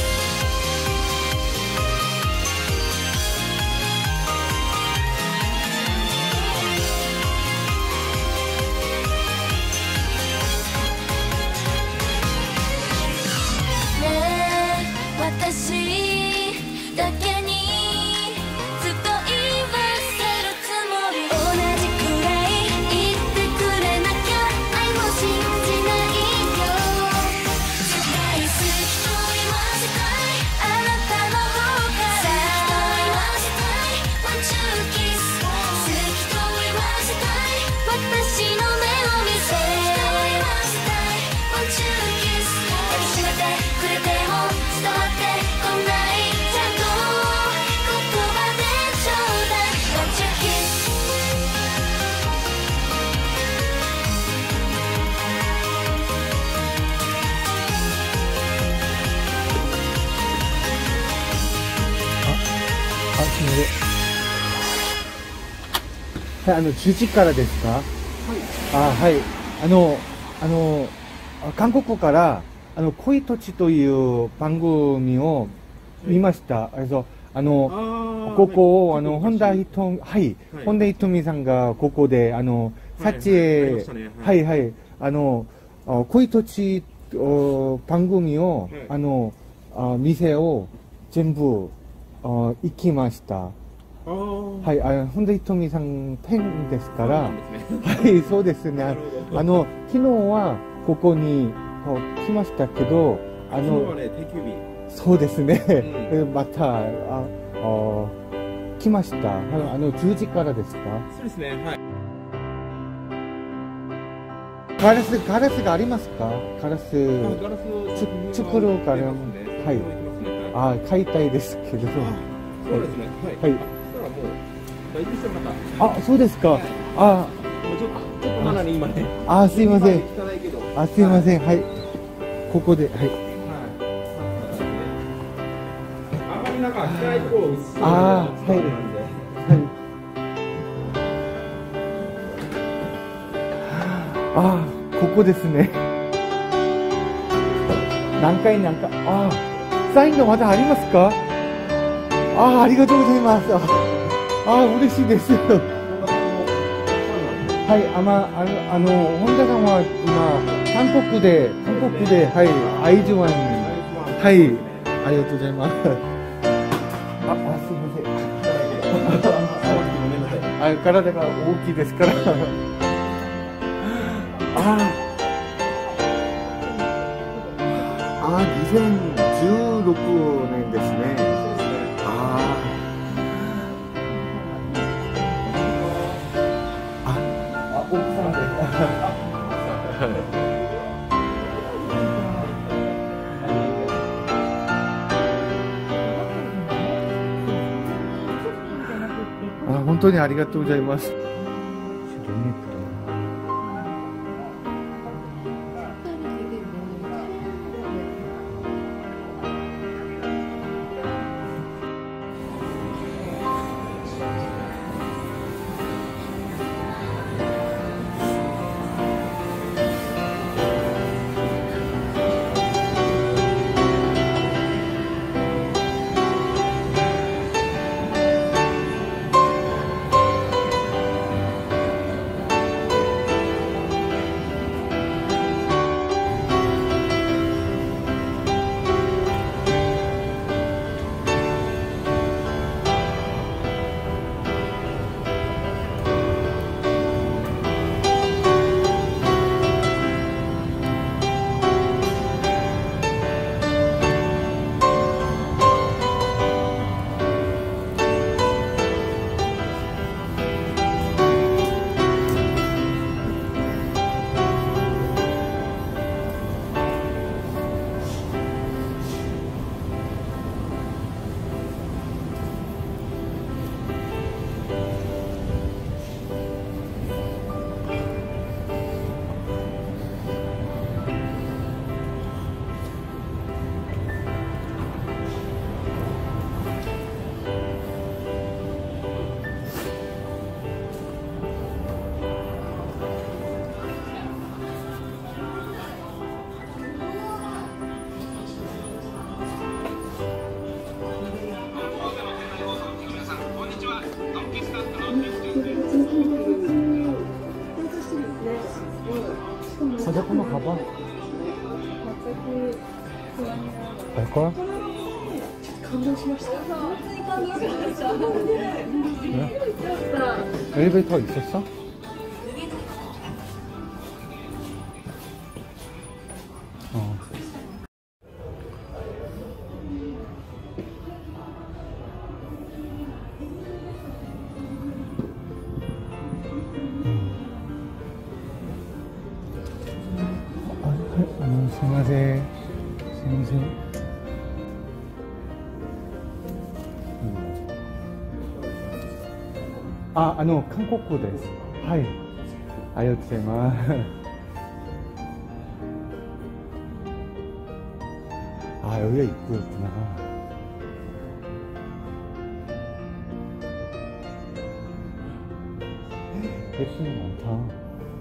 ねえ私だけにずっと言わせるつもり、同じくらい言ってくれなきゃ愛も信じないよ。絶対好きと言わせたいあなたの方から、好きと言わせたい Want you kiss、 好きと言わせたい私の目を見せ、好きと言わせたい Want you kiss、 抱きしめてくれても伝わってこないけど言葉でちょうだい Want you kiss。 すみません。はい、10時からですか？はい。はい。韓国から、恋土地という番組を見ました。ここを、本田ひとみさんがここで、撮影、はいはい、恋土地番組を、店を全部、行きました。はい、本田ひとみさんペンですから、はい、そうですね。昨日はここに来ましたけど、 昨日はね、定休日。 そうですね。また、来ました。10時からですか？ そうですね、はい。 ガラスがありますか？ガラス作るから、はい。買いたいですけど。 そうですね、はい。 はい。 大丈夫ですよ、また。 そうですか。 もうちょっとまだね、今ね。 すいません。すいません。はい。ここで、はい。 あまりなんか暗いところ薄そうなはい。はい。ここですね。何回、サインがまだありますか？ありがとうございます。嬉しいです。 はい、本田さんは今、韓国で、はい、愛知湾に、はい、ありがとうございます。すいません。体が大きいですから。2016年ですね。奥さんです。本当にありがとうございます。この幅あれか感動しました。本当に感動しました。エレベーター있었어?すみません。すみません。韓国語です。はい。ありがとうございます。여기가 입구였구나. 예쁜 게 많다.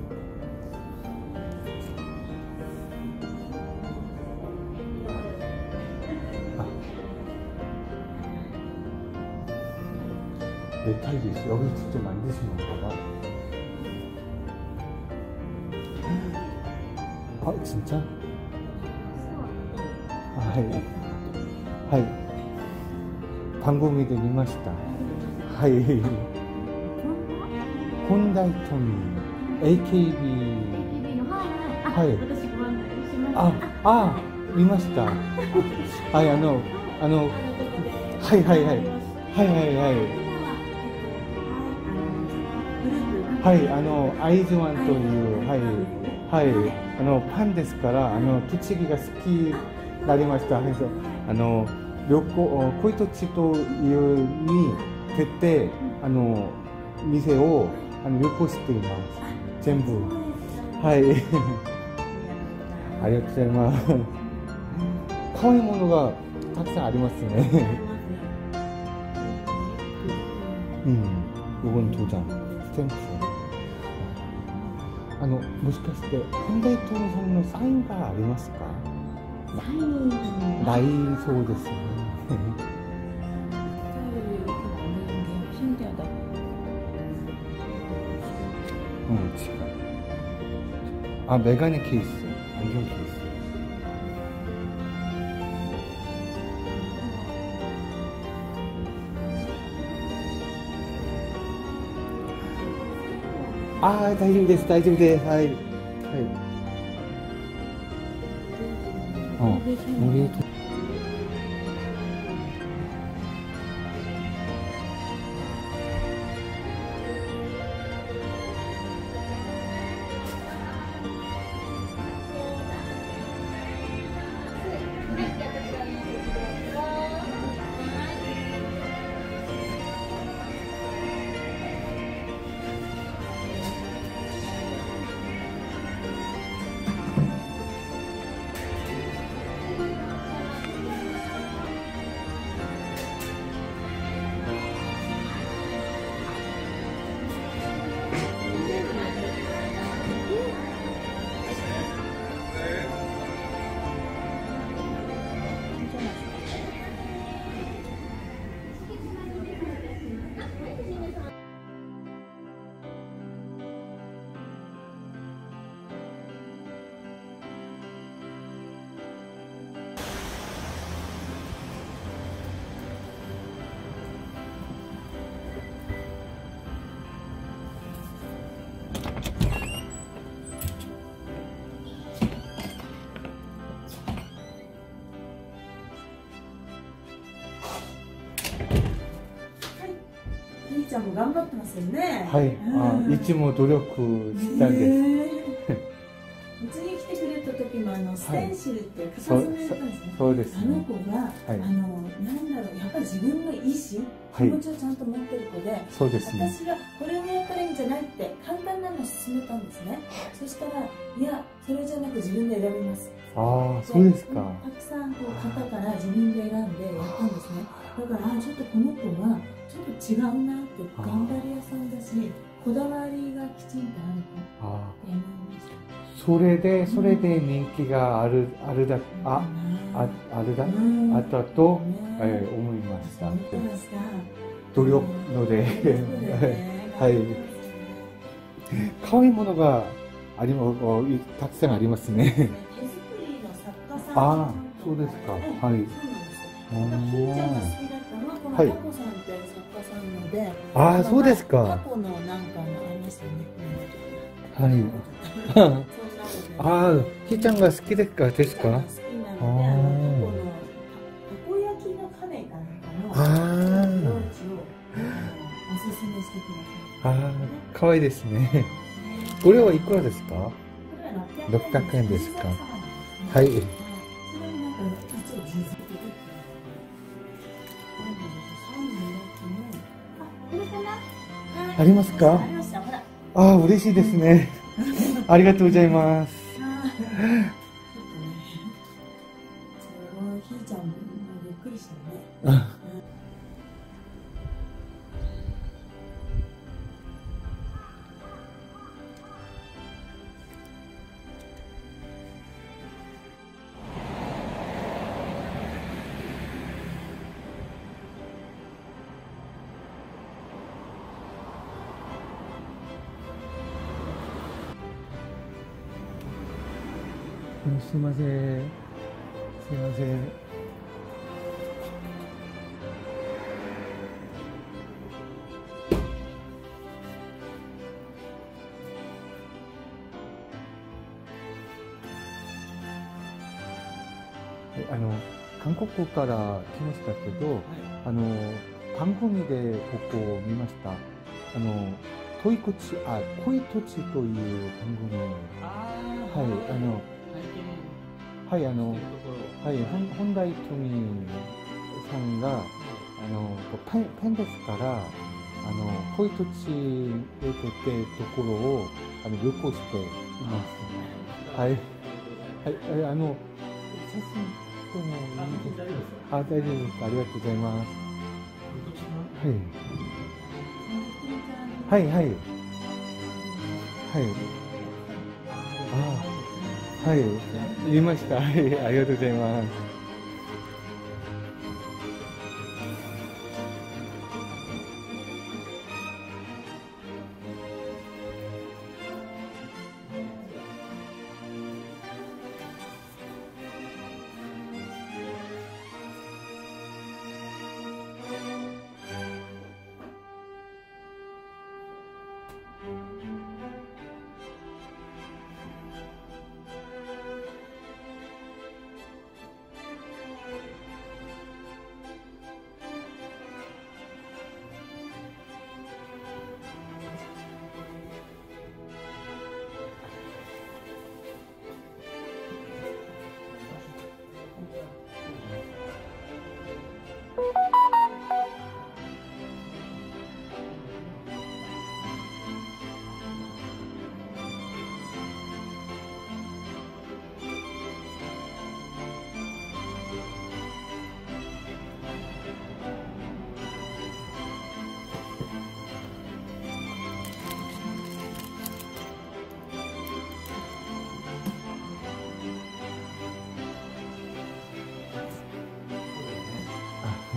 메탈도 있어. 여기 직접 만드신 건가 봐. 진짜? 하이. 방금見てみました。はい。本田瞳 AKB はい。私ご案内しました。見ました。はい、はい、愛知湾という、はい、ファンですから、栃木が好きになりました。旅行、恋土地というに徹底、店を旅行しています。全部。はい。ありがとうございます。可愛いものがたくさんありますね。이건 도장, 스탬프. もしかして本田瞳さんのサインがありますか？ないそうですね。 違う。あ、メガネケース。안경ケース。ああ、大丈夫です、大丈夫です。はい。はい。森と。 ひーちゃんも頑張ってますよね。 はい、いつも努力したんです。 うちに来てくれた時もステンシルって片爪やったんですね。 そうですね。 あの子が、なんだろう、やっぱり自分の意思、気持ちをちゃんと持ってる子で、 そうですね。 私がこれをやったらいいんじゃないって簡単なのを勧めたんですね。そしたら、いや、それじゃなく自分で選びます。 ああ、そうですか。 たくさんこう型から自分で選んでやったんですね。だから、ちょっとこの子はちょっと違うなって、頑張り屋さんだし、こだわりがきちんとある子って思いました。 それで人気があるだと思いました。努力ので、はい。可愛いものがたくさんありますね。 手作りの作家さん。 ああ、そうですか。はい。 ひーちゃんが好きだったのはこのタコさんっていう作家さんので。 ああ、そうですか。 タコのなんかありましたはね。 い。ああ、ひーちゃんが好きですか。 好きなので、たこ焼きのカレーかなんかの料理をおすすめしてください。 ああ、可愛いですね。これはいくらですか。 これは 600円ですか。はい。ありますか。ああ、嬉しいですね。ありがとうございます。 ひーちゃんもびっくりしたね。 すいません。すいません。韓国から来ましたけど、番組でここを見ました。恋土地という番組。はい、本田仁美さんが、ペンですから、恋土地へ出てところを、旅行しています。はい。はい、写真撮るのいいですか？大丈夫ですか？ありがとうございます。はい。はい。はい、言いました。はい、ありがとうございます。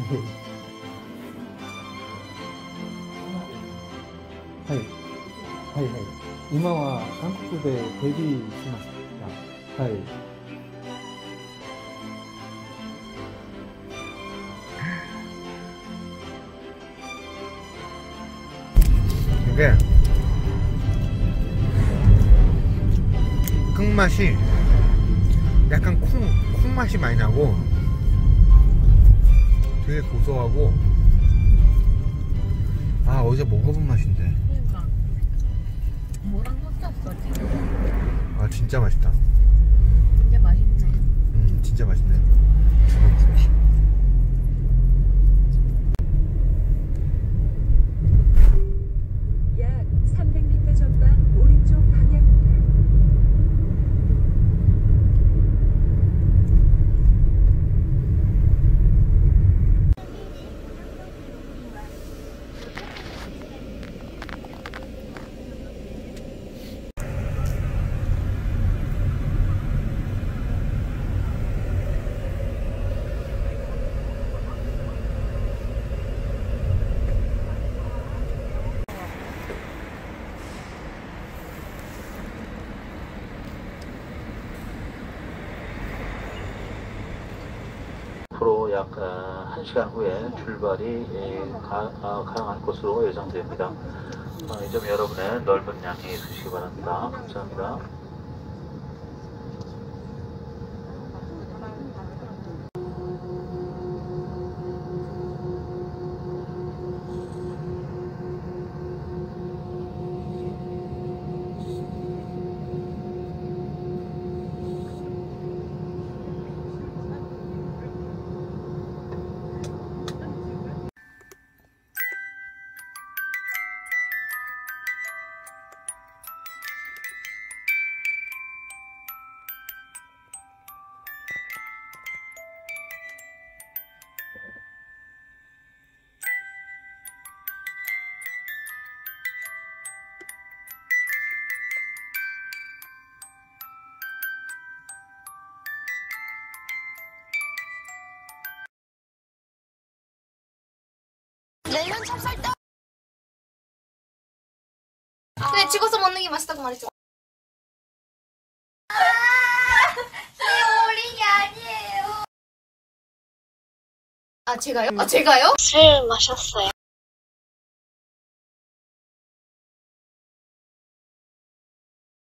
はいはいはい。今は韓国でデビューしました。はい。이게 끝맛이 약간 콩 맛이 많이 나고 되게 고소하고, 아 어디서 먹어본 맛인데. 그러니까 뭐랑 섞였어 지금? 아 진짜 맛있다. 진짜 맛있네. 진짜 맛있네. 약 300m 전방 오른쪽 방향. 앞으로 약 1시간 후에 출발이 가능한 곳으로 예상됩니다. 이 점 여러분의 넓은 양해해 주시기 바랍니다. 감사합니다. 멜론 찹쌀떡! 네, 찍어서 먹는 게 맛있다고 말했죠. 어린이 아니에요. 아, 제가요? 아, 제가요? 술 마셨어요.